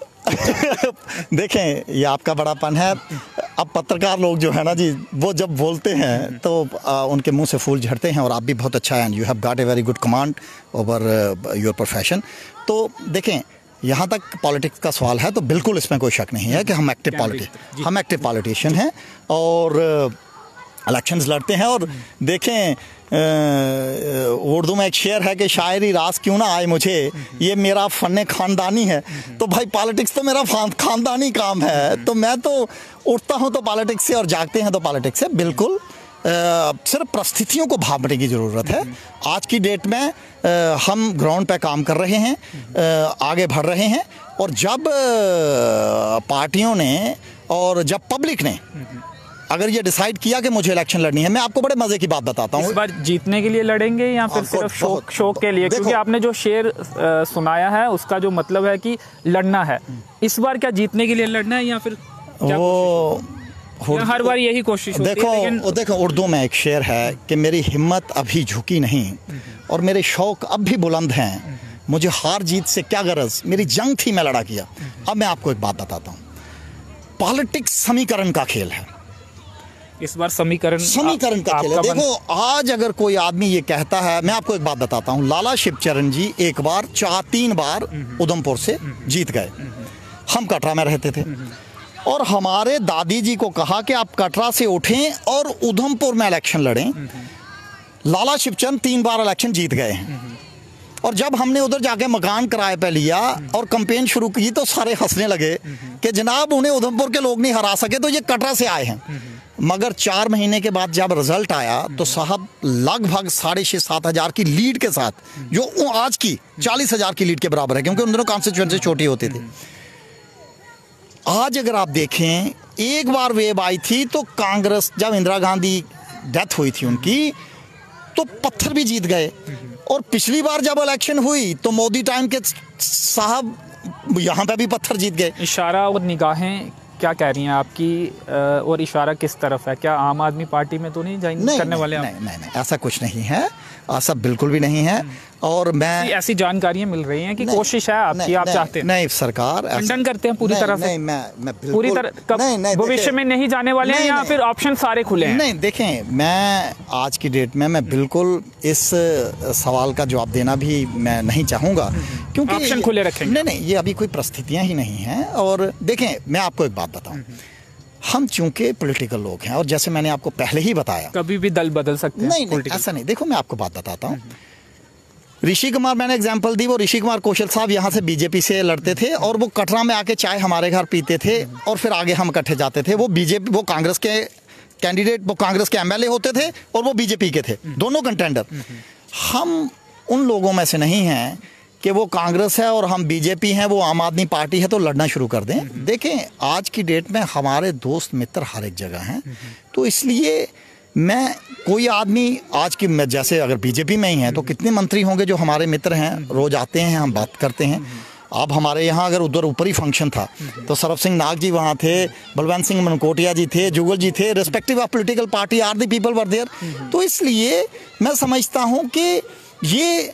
देखें, ये आपका बड़ापन है। अब पत्रकार लोग जो है ना जी, वो जब बोलते हैं तो उनके मुंह से फूल झड़ते हैं, और आप भी बहुत अच्छा है, you have got a very good command over your profession. तो देखें, यहाँ तक पॉलिटिक्स का सवाल है तो बिल्कुल इसमें कोई शक नहीं है कि हम एक्टिव पॉलिटिशियन हैं और इलेक्शंस लड़ते हैं। और देखें, उर्दू में एक शेर है कि शायरी रास क्यों ना आए मुझे, ये मेरा फन खानदानी है। तो भाई पॉलिटिक्स तो मेरा खानदानी काम है, तो मैं तो उठता हूँ तो पॉलिटिक्स से और जागते हैं तो पॉलिटिक्स से। बिल्कुल सिर्फ परिस्थितियों को भांपने की ज़रूरत है। आज की डेट में हम ग्राउंड पे काम कर रहे हैं, आगे बढ़ रहे हैं। और जब पार्टियों ने और जब पब्लिक ने अगर ये डिसाइड किया कि मुझे इलेक्शन लड़नी है, मैं आपको बड़े मजे की बात बताता हूँ। इस बार जीतने के लिए लड़ेंगे या फिर सिर्फ शौक के लिए? क्योंकि आपने जो शेर सुनाया है उसका जो मतलब है कि लड़ना है। इस बार क्या जीतने के लिए लड़ना है या फिर वो हर बार यही कोशिश होती है? देखो उर्दू में एक शेर है कि मेरी हिम्मत अभी झुकी नहीं और मेरे शौक अब भी बुलंद हैं, मुझे हार जीत से क्या गरज, मेरी जंग थी मैं लड़ा किया। अब मैं आपको एक बात बताता हूँ, पॉलिटिक्स समीकरण का खेल है। इस बार समीकरण का खेल है। देखो आज अगर कोई आदमी ये कहता है, मैं आपको एक बात बताता हूँ, लाला शिवचरण जी एक बार 3 बार उधमपुर से जीत गए। हम कटरा में रहते थे और हमारे दादी जी को कहा कि आप कटरा से उठें और उधमपुर में इलेक्शन लड़ें। लाला शिवचरण 3 बार इलेक्शन जीत गए हैं। और जब हमने उधर जाके मकान किराए पे लिया और कैंपेन शुरू की तो सारे हंसने लगे कि जनाब उन्हें उधमपुर के लोग नहीं हरा सके तो ये कटरा से आए हैं। मगर 4 महीने के बाद जब रिजल्ट आया तो साहब लगभग 6,500-7 हज़ार की लीड के साथ, जो आज की 40,000 की लीड के बराबर है, क्योंकि उन दोनों कॉन्स्टिट्यूएंसी छोटी होती थी। आज अगर आप देखें, एक बार वेव आई थी तो कांग्रेस, जब इंदिरा गांधी डेथ हुई थी उनकी, तो पत्थर भी जीत गए। और पिछली बार जब इलेक्शन हुई तो मोदी टाइम के साहब यहाँ पे भी पत्थर जीत गए। इशारा और निगाहें क्या कह रही हैं आपकी, और इशारा किस तरफ है? क्या आम आदमी पार्टी में तो नहीं जाएंगे करने वाले? नहीं, ऐसा कुछ नहीं है, ऐसा बिल्कुल भी नहीं है। और मैं ऐसी जानकारियां मिल रही हैं कि कोशिश है आपकी, आप चाहते हैं? नहीं, सरकार खंडन करते हैं पूरी तरह से? नहीं, मैं पूरी तरह भविष्य में नहीं जाने वाले हैं या फिर ऑप्शन सारे खुले हैं? नहीं, देखें, मैं आज की डेट में मैं बिल्कुल इस सवाल का जवाब देना भी मैं नहीं चाहूँगा, क्योंकि ऑप्शन खुले रखेंगे। नहीं, ये अभी कोई परिस्थितियाँ ही नहीं हैं। और देखें, मैं आपको एक बात बताऊँ, हम चूंकि पॉलिटिकल लोग हैं और जैसे मैंने आपको पहले ही बताया, कभी भी दल बदल सकते हैं। नहीं, ऐसा नहीं। देखो मैं आपको बात बताता हूँ, ऋषि कुमार, मैंने एग्जांपल दी, वो ऋषि कुमार कौशल साहब यहाँ से बीजेपी से लड़ते थे और वो कटरा में आके चाय हमारे घर पीते थे और फिर आगे हम इकट्ठे जाते थे। वो कांग्रेस के कैंडिडेट, वो कांग्रेस के एमएलए होते थे और वो बीजेपी के थे, दोनों कंटेंडर। हम उन लोगों में से नहीं हैं कि वो कांग्रेस है और हम बीजेपी हैं, वो आम आदमी पार्टी है तो लड़ना शुरू कर दें। देखें, आज की डेट में हमारे दोस्त मित्र हर एक जगह हैं, तो इसलिए मैं कोई आदमी आज की, मैं जैसे अगर बीजेपी में ही है तो कितने मंत्री होंगे जो हमारे मित्र हैं, रोज आते हैं, हम बात करते हैं। अब हमारे यहाँ अगर उधर ऊपर ही फंक्शन था तो सरब सिंह नाग जी वहाँ थे, बलवंत सिंह मनकोटिया जी थे, जुगल जी थे, respective of political party are the people were there. तो इसलिए मैं समझता हूँ कि ये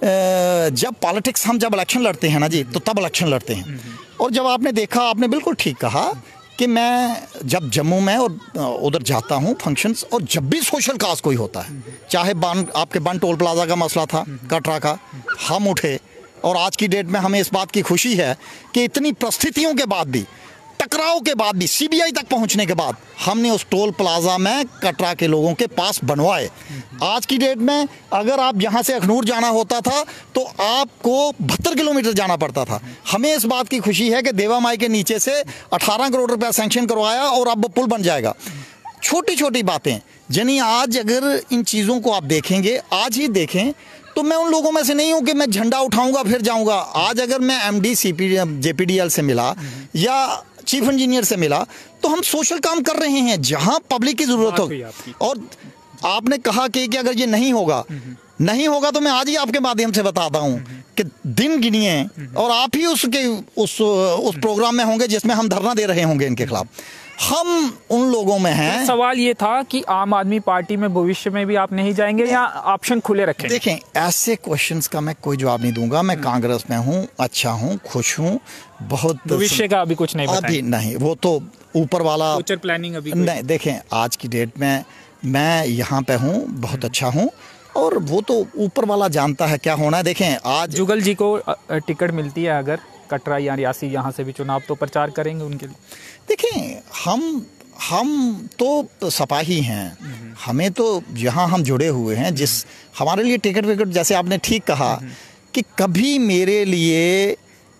जब पॉलिटिक्स, हम जब इलेक्शन लड़ते हैं ना जी, तो तब इलेक्शन लड़ते हैं। और जब आपने देखा, आपने बिल्कुल ठीक कहा कि मैं जब जम्मू में और उधर जाता हूँ फंक्शंस, और जब भी सोशल काज कोई होता है, चाहे आपके बन टोल प्लाजा का मसला था कटरा का, हम उठे। और आज की डेट में हमें इस बात की खुशी है कि इतनी परिस्थितियों के बाद भी, टकराव के बाद भी, सीबीआई तक पहुंचने के बाद हमने उस टोल प्लाजा में कटरा के लोगों के पास बनवाए। आज की डेट में अगर आप यहाँ से अखनूर जाना होता था तो आपको 72 किलोमीटर जाना पड़ता था। हमें इस बात की खुशी है कि देवा माई के नीचे से 18 करोड़ रुपया सैंक्शन करवाया और अब वो पुल बन जाएगा। छोटी छोटी बातें, यानी आज अगर इन चीज़ों को आप देखेंगे, आज ही देखें, तो मैं उन लोगों में से नहीं हूं कि मैं झंडा उठाऊंगा फिर जाऊंगा। आज अगर मैं एमडी जेपीडीएल से मिला या चीफ इंजीनियर से मिला तो हम सोशल काम कर रहे हैं जहां पब्लिक की जरूरत हो। और आपने कहा कि अगर ये नहीं होगा तो मैं आज ही आपके माध्यम से बताता हूं कि दिन गिनिए और आप ही उस प्रोग्राम में होंगे जिसमें हम धरना दे रहे होंगे इनके खिलाफ। हम उन लोगों में हैं। सवाल ये था कि आम आदमी पार्टी में भविष्य में भी आप नहीं जाएंगे या ऑप्शन खुले रखें? देखें, ऐसे क्वेश्चंस का मैं कोई जवाब नहीं दूंगा। मैं कांग्रेस में हूं, अच्छा हूं, खुश हूं, बहुत। भविष्य का अभी कुछ नहीं बताएं? अभी नहीं, वो तो ऊपर वाला फ्यूचर प्लानिंग अभी नहीं। देखें, आज की डेट में मैं यहाँ पे हूँ, बहुत अच्छा हूँ, और वो तो ऊपर वाला जानता है क्या होना है। देखें, आज जुगल जी को टिकट मिलती है अगर कटरा या रियासी यहाँ से भी चुनाव तो प्रचार करेंगे उनके लिए? देखिए, हम तो सपाही हैं, हमें तो यहाँ हम जुड़े हुए हैं, जिस हमारे लिए टिकट विकट, जैसे आपने ठीक कहा कि कभी मेरे लिए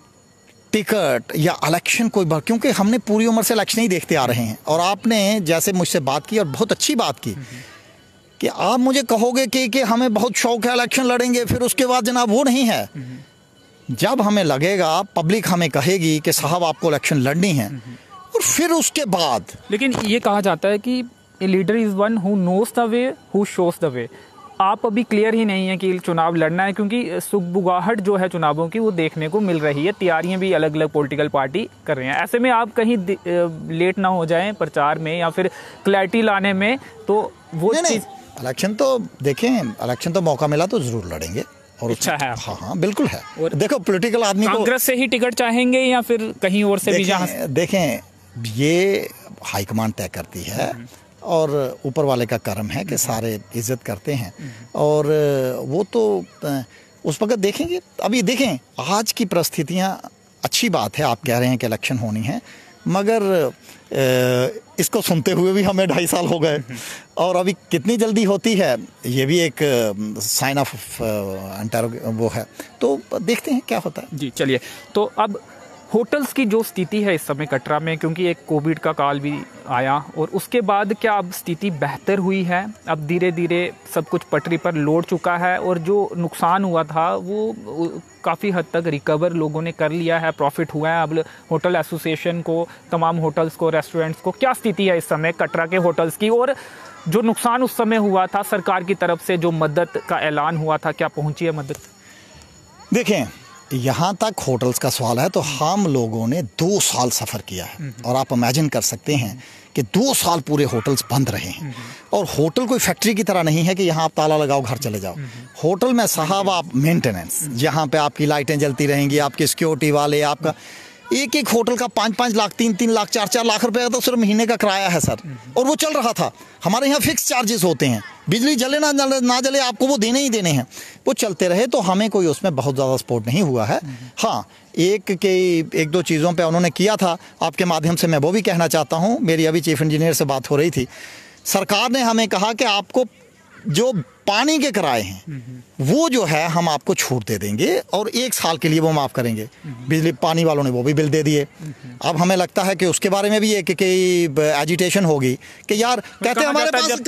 टिकट या इलेक्शन कोई बात, क्योंकि हमने पूरी उम्र से इलेक्शन ही देखते आ रहे हैं। और आपने जैसे मुझसे बात की और बहुत अच्छी बात की कि आप मुझे कहोगे कि हमें बहुत शौक है, इलेक्शन लड़ेंगे, फिर उसके बाद जनाब वो नहीं है। जब हमें लगेगा, पब्लिक हमें कहेगी कि साहब आपको इलेक्शन लड़नी है, और फिर उसके बाद। लेकिन ये कहा जाता है कि a leader is one who knows the way, who shows the way. आप अभी क्लियर ही नहीं है कि चुनाव लड़ना है, क्योंकि सुगबुगाहट जो है चुनावों की वो देखने को मिल रही है, तैयारियां भी अलग अलग पॉलिटिकल पार्टी कर रहे हैं। ऐसे में आप कहीं लेट ना हो जाएं प्रचार में या फिर क्लैरिटी लाने में, तो वो नहीं, इलेक्शन तो देखें, इलेक्शन तो मौका मिला तो जरूर लड़ेंगे। और अच्छा है? हाँ हाँ, बिल्कुल है। और देखो, पॉलिटिकल आदमी को कांग्रेस से ही टिकट चाहेंगे या फिर कहीं और से भी? देखें, ये हाईकमान तय करती है और ऊपर वाले का कर्म है कि सारे इज्जत करते हैं, और वो तो उस वक्त देखेंगे। अभी देखें, आज की परिस्थितियाँ, अच्छी बात है आप कह रहे हैं कि इलेक्शन होनी है, मगर इसको सुनते हुए भी हमें 2.5 साल हो गए, और अभी कितनी जल्दी होती है, ये भी एक साइन ऑफ वो है। तो देखते हैं क्या होता है। जी चलिए, तो अब होटल्स की जो स्थिति है इस समय कटरा में, क्योंकि एक कोविड का काल भी आया और उसके बाद क्या अब स्थिति बेहतर हुई है? अब धीरे धीरे सब कुछ पटरी पर लौट चुका है और जो नुकसान हुआ था वो काफ़ी हद तक रिकवर लोगों ने कर लिया है, प्रॉफिट हुआ है। अब होटल एसोसिएशन को, तमाम होटल्स को, रेस्टोरेंट्स को, क्या स्थिति है इस समय कटरा के होटल्स की? और जो नुकसान उस समय हुआ था, सरकार की तरफ से जो मदद का ऐलान हुआ था, क्या पहुँची है मदद? देखें, यहाँ तक होटल्स का सवाल है तो हम लोगों ने 2 साल सफ़र किया है, और आप इमेजिन कर सकते हैं कि 2 साल पूरे होटल्स बंद रहे हैं। और होटल कोई फैक्ट्री की तरह नहीं है कि यहाँ आप ताला लगाओ घर चले जाओ। होटल में साहब आप मेंटेनेंस, जहाँ पे आपकी लाइटें जलती रहेंगी, आपकी सिक्योरिटी वाले, आपका एक होटल का 5-5 लाख, 3-3 लाख, 4-4 लाख रुपए का तो सिर्फ महीने का किराया है सर, और वो चल रहा था। हमारे यहाँ फिक्स चार्जेस होते हैं, बिजली जले ना जले आपको वो देने ही देने हैं, वो चलते रहे। तो हमें कोई उसमें बहुत ज़्यादा सपोर्ट नहीं हुआ है। हाँ, एक दो चीज़ों पे उन्होंने किया था, आपके माध्यम से मैं वो भी कहना चाहता हूँ। मेरी अभी चीफ इंजीनियर से बात हो रही थी, सरकार ने हमें कहा कि आपको जो पानी के किराए हैं वो जो है हम आपको छूट दे देंगे, और 1 साल के लिए वो माफ़ करेंगे। बिजली पानी वालों ने वो भी बिल दे दिए। अब हमें लगता है कि उसके बारे में भी एक एजिटेशन होगी कि यार कहते हमारे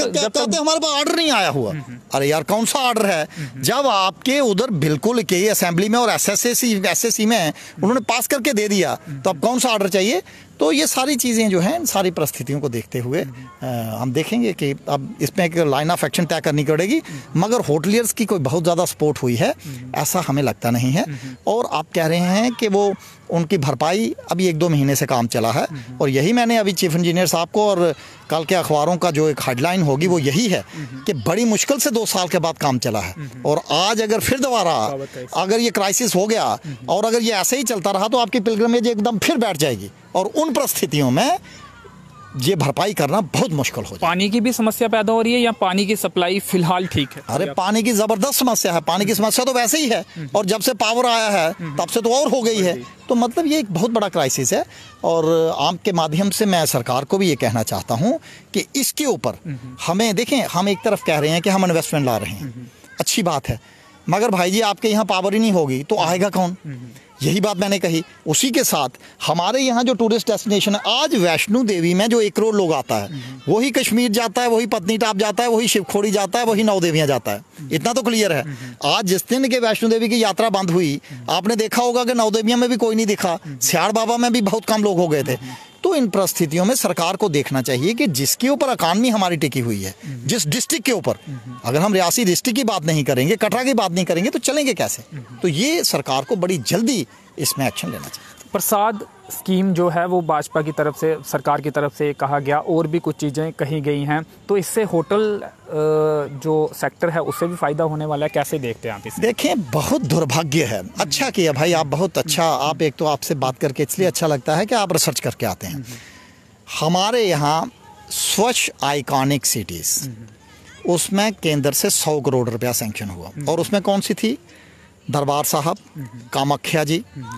पास ऑर्डर नहीं आया हुआ। अरे यार, कौन सा ऑर्डर है? जब आपके उधर बिल्कुल के असेंबली में और एसएससी में उन्होंने पास करके दे दिया, तो अब कौन सा ऑर्डर चाहिए? तो ये सारी चीज़ें जो हैं, सारी परिस्थितियों को देखते हुए हम देखेंगे कि अब इसमें एक लाइन ऑफ एक्शन तय करनी पड़ेगी। मगर होटलियर्स की कोई बहुत ज़्यादा सपोर्ट हुई है ऐसा हमें लगता नहीं है। और आप कह रहे हैं कि वो उनकी भरपाई अभी 1-2 महीने से काम चला है, और यही मैंने अभी चीफ इंजीनियर साहब को, और कल के अखबारों का जो एक हेडलाइन होगी वो यही है कि बड़ी मुश्किल से 2 साल के बाद काम चला है, और आज अगर फिर दोबारा अगर ये क्राइसिस हो गया और अगर ये ऐसे ही चलता रहा तो आपकी पिलग्रिमेज एकदम फिर बैठ जाएगी, और उन परिस्थितियों में ये भरपाई करना बहुत मुश्किल हो जाए। पानी की भी समस्या पैदा हो रही है या पानी की सप्लाई फिलहाल ठीक है? अरे पानी की जबरदस्त समस्या है, पानी की समस्या तो वैसे ही है, और जब से पावर आया है तब से तो और हो गई है। तो मतलब ये एक बहुत बड़ा क्राइसिस है, और आपके माध्यम से मैं सरकार को भी ये कहना चाहता हूँ कि इसके ऊपर हमें, देखें, हम एक तरफ कह रहे हैं कि हम इन्वेस्टमेंट ला रहे हैं, अच्छी बात है, मगर भाई जी आपके यहाँ पावर ही नहीं होगी तो आएगा कौन? यही बात मैंने कही। उसी के साथ हमारे यहाँ जो टूरिस्ट डेस्टिनेशन है, आज वैष्णो देवी में जो 1 करोड़ लोग आता है, वही कश्मीर जाता है, वही पत्नीटाप जाता है, वही शिवखोड़ी जाता है, वही 9 देवियाँ जाता है। इतना तो क्लियर है। आज जिस दिन के वैष्णो देवी की यात्रा बंद हुई, आपने देखा होगा कि 9 देवियाँ में भी कोई नहीं दिखा, सियाड़ बाबा में भी बहुत कम लोग हो गए थे। तो इन परिस्थितियों में सरकार को देखना चाहिए कि जिसके ऊपर इकॉनमी हमारी टिकी हुई है, जिस डिस्ट्रिक्ट के ऊपर, अगर हम रियासी डिस्ट्रिक्ट की बात नहीं करेंगे, कटरा की बात नहीं करेंगे, तो चलेंगे कैसे? तो ये सरकार को बड़ी जल्दी इसमें एक्शन लेना चाहिए। प्रसाद स्कीम जो है वो भाजपा की तरफ से, सरकार की तरफ से कहा गया, और भी कुछ चीज़ें कही गई हैं, तो इससे होटल जो सेक्टर है उससे भी फ़ायदा होने वाला है, कैसे देखते हैं आप इसे? देखें, बहुत दुर्भाग्य है। अच्छा किया भाई, आप बहुत अच्छा, आप एक तो आपसे बात करके इसलिए अच्छा लगता है कि आप रिसर्च करके आते हैं। हमारे यहाँ स्वच्छ आइकॉनिक सिटीज़, उसमें केंद्र से 100 करोड़ रुपया सैंक्शन हुआ, और उसमें कौन सी थी? दरबार साहब, कामाख्या जी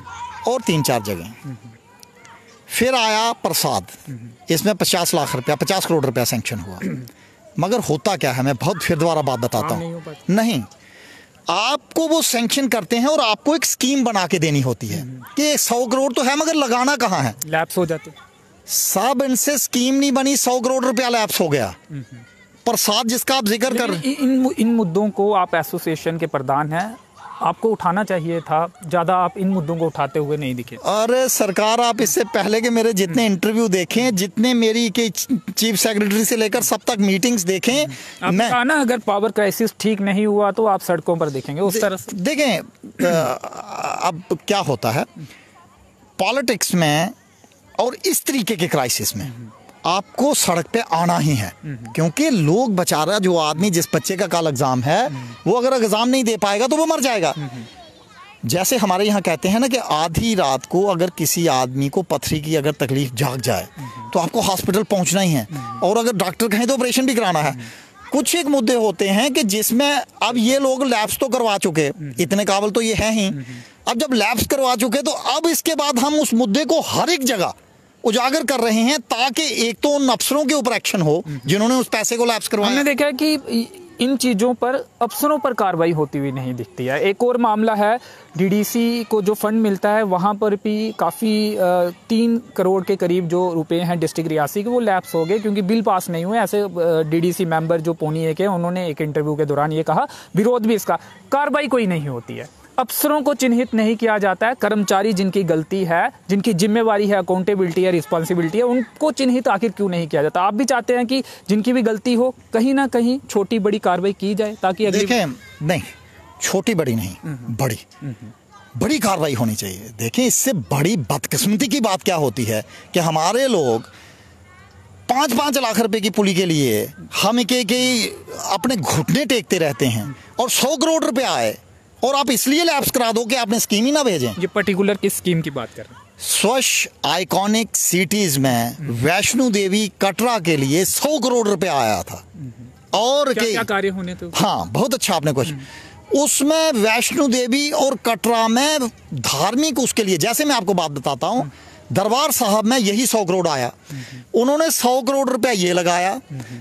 और 3-4 जगह। फिर आया प्रसाद, इसमें 50 लाख रुपया 50 करोड़ रुपया सैंक्शन हुआ। मगर होता क्या है, मैं बहुत फिर दोबारा बात बताता हूँ, नहीं, आपको वो सैंक्शन करते हैं और आपको एक स्कीम बना के देनी होती है कि 100 करोड़ तो है मगर लगाना कहाँ है, लैप्स हो जाते। सब इनसे स्कीम नहीं बनी, 100 करोड़ रुपया लैप्स हो गया। प्रसाद जिसका आप जिक्र कर, इन मुद्दों को आप एसोसिएशन के प्रधान हैं, आपको उठाना चाहिए था, ज़्यादा आप इन मुद्दों को उठाते हुए नहीं दिखे। अरे सरकार, आप इससे पहले के मेरे जितने इंटरव्यू देखें, जितने मेरी के चीफ सेक्रेटरी से लेकर सब तक मीटिंग्स देखें, मैं कहा ना, अगर पावर क्राइसिस ठीक नहीं हुआ तो आप सड़कों पर देखेंगे उस तरह से। देखें अब क्या होता है पॉलिटिक्स में और इस तरीके के क्राइसिस में, आपको सड़क पे आना ही है, क्योंकि लोग बेचारा, जो आदमी जिस बच्चे का कल एग्जाम है, वो अगर एग्जाम नहीं दे पाएगा तो वो मर जाएगा। जैसे हमारे यहाँ कहते हैं ना कि आधी रात को अगर किसी आदमी को पथरी की अगर तकलीफ जाग जाए तो आपको हॉस्पिटल पहुंचना ही है, और अगर डॉक्टर कहें तो ऑपरेशन भी कराना है। कुछ एक मुद्दे होते हैं कि जिसमें अब ये लोग लैब्स तो करवा चुके, इतने काबिल तो ये हैं ही, अब जब लैब्स करवा चुके तो अब इसके बाद हम उस मुद्दे को हर एक जगह उजागर कर रहे हैं, ताकि एक तो उन अफसरों के ऊपर एक्शन हो जिन्होंने उस पैसे को लैप्स करवाया। हमने देखा है कि इन चीज़ों पर अफसरों पर कार्रवाई होती हुई नहीं दिखती है। एक और मामला है, डीडीसी को जो फंड मिलता है वहाँ पर भी काफ़ी 3 करोड़ के करीब जो रुपए हैं डिस्ट्रिक्ट रियासी के, वो लैप्स हो गए क्योंकि बिल पास नहीं हुए। ऐसे डीडीसी मेंबर जो पोनी एक है, उन्होंने एक इंटरव्यू के दौरान ये कहा, विरोध भी इसका, कार्रवाई कोई नहीं होती है, अफसरों को चिन्हित नहीं किया जाता है, कर्मचारी जिनकी गलती है, जिनकी जिम्मेवारी है, अकाउंटेबिलिटी है, रिस्पॉन्सिबिलिटी है, उनको चिन्हित आखिर क्यों नहीं किया जाता। आप भी चाहते हैं कि जिनकी भी गलती हो कहीं ना कहीं छोटी बड़ी कार्रवाई की जाए, ताकि देखें, नहीं छोटी बड़ी नहीं, बड़ी कार्रवाई होनी चाहिए। देखें, इससे बड़ी बदकिस्मती की बात क्या होती है कि हमारे लोग 5-5 लाख रुपए की पुली के लिए हम के अपने घुटने टेकते रहते हैं, और 100 करोड़ रुपए आए और आप इसलिए लैप्स करा दो कि आपने स्कीम ही ना भेजें। ये पर्टिकुलर किस स्कीम की बात कर रहे हैं? स्वच्छ आइकॉनिक सिटीज में वैष्णो देवी कटरा के लिए 100 करोड़ रुपए आया था। और क्या कार्य होने थे? हाँ, बहुत अच्छा आपने क्वेश्चन। उसमें वैष्णो देवी और कटरा में धार्मिक उसके लिए, जैसे मैं आपको बात बताता हूँ, दरबार साहब में यही 100 करोड़ आया, उन्होंने 100 करोड़ रुपया ये लगाया,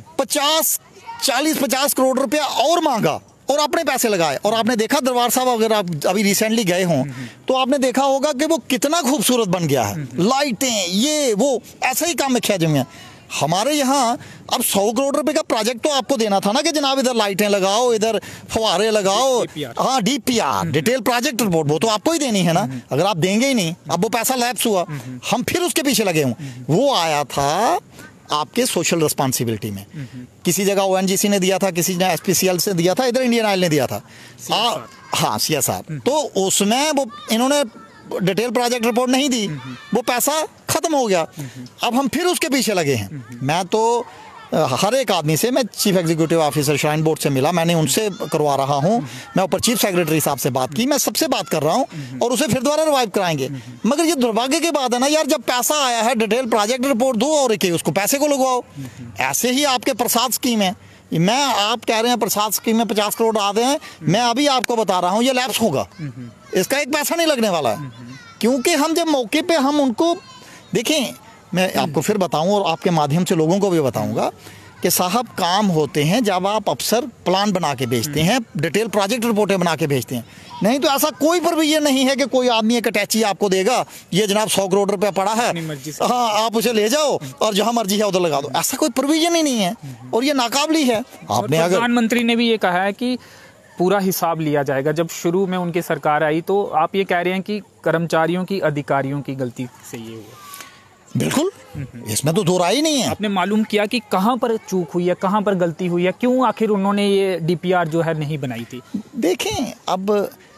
40-50 करोड़ रुपया और मांगा और अपने पैसे लगाए। और आपने देखा दरबार साहब, अगर आप अभी रिसेंटली गए हों तो आपने देखा होगा कि वो कितना खूबसूरत बन गया है, लाइटें, ये वो, ऐसा ही काम में खेज में। हमारे यहाँ अब 100 करोड़ रुपए का प्रोजेक्ट तो आपको देना था ना कि जनाब इधर लाइटें लगाओ, इधर फवारे लगाओ, हाँ DPR डिटेल प्रोजेक्ट रिपोर्ट, वो तो आपको ही देनी है ना। अगर आप देंगे ही नहीं, अब वो पैसा लैप्स हुआ, हम फिर उसके पीछे लगे हूँ। वो आया था आपके सोशल रिस्पॉन्सिबिलिटी में, किसी जगह ONGC ने दिया था, किसी ने SPCL से दिया था, इधर इंडियन ऑयल ने दिया था, हाँ CSR। तो उसमें वो इन्होंने डिटेल प्रोजेक्ट रिपोर्ट नहीं दी, वो पैसा खत्म हो गया। अब हम फिर उसके पीछे लगे हैं। मैं तो हर एक आदमी से, मैं chief executive officer shrine board से मिला, मैंने उनसे करवा रहा हूँ, मैं ऊपर चीफ सेक्रेटरी साहब से बात की, मैं सबसे बात कर रहा हूँ और उसे फिर दोबारा रिवाइव कराएंगे। मगर ये दुर्भाग्य की बात है ना यार, जब पैसा आया है डिटेल प्रोजेक्ट रिपोर्ट दो और उसको पैसे को लगवाओ। ऐसे ही आपके प्रसाद स्कीम है, मैं आप कह रहे हैं प्रसाद स्कीम में 50 करोड़ आ गए हैं, मैं अभी आपको बता रहा हूँ ये लैप्स होगा, इसका एक पैसा नहीं लगने वाला है। क्योंकि हम जब मौके पे हम उनको देखें, मैं आपको फिर बताऊं और आपके माध्यम से लोगों को भी बताऊंगा कि साहब काम होते हैं जब आप अफसर प्लान बना के भेजते हैं, डिटेल प्रोजेक्ट रिपोर्टें बना के भेजते हैं। नहीं तो ऐसा कोई प्रोविजन नहीं है कि कोई आदमी एक अटैची आपको देगा, ये जनाब 100 करोड़ रुपया पड़ा है, हाँ आप उसे ले जाओ और जहां मर्जी है उधर लगा दो। ऐसा कोई प्रोविजन ही नहीं है और ये नाकाबिली है। आपने अगर प्रधानमंत्री ने भी ये कहा है कि पूरा हिसाब लिया जाएगा। जब शुरू में उनकी सरकार आई तो आप ये कह रहे हैं कि कर्मचारियों की, अधिकारियों की गलती से ये हुआ। बिल्कुल, इसमें तो दो राय ही नहीं है। आपने मालूम किया कि कहां पर चूक हुई है, कहां पर गलती हुई है, क्यों आखिर उन्होंने ये DPR जो है नहीं बनाई थी? देखें, अब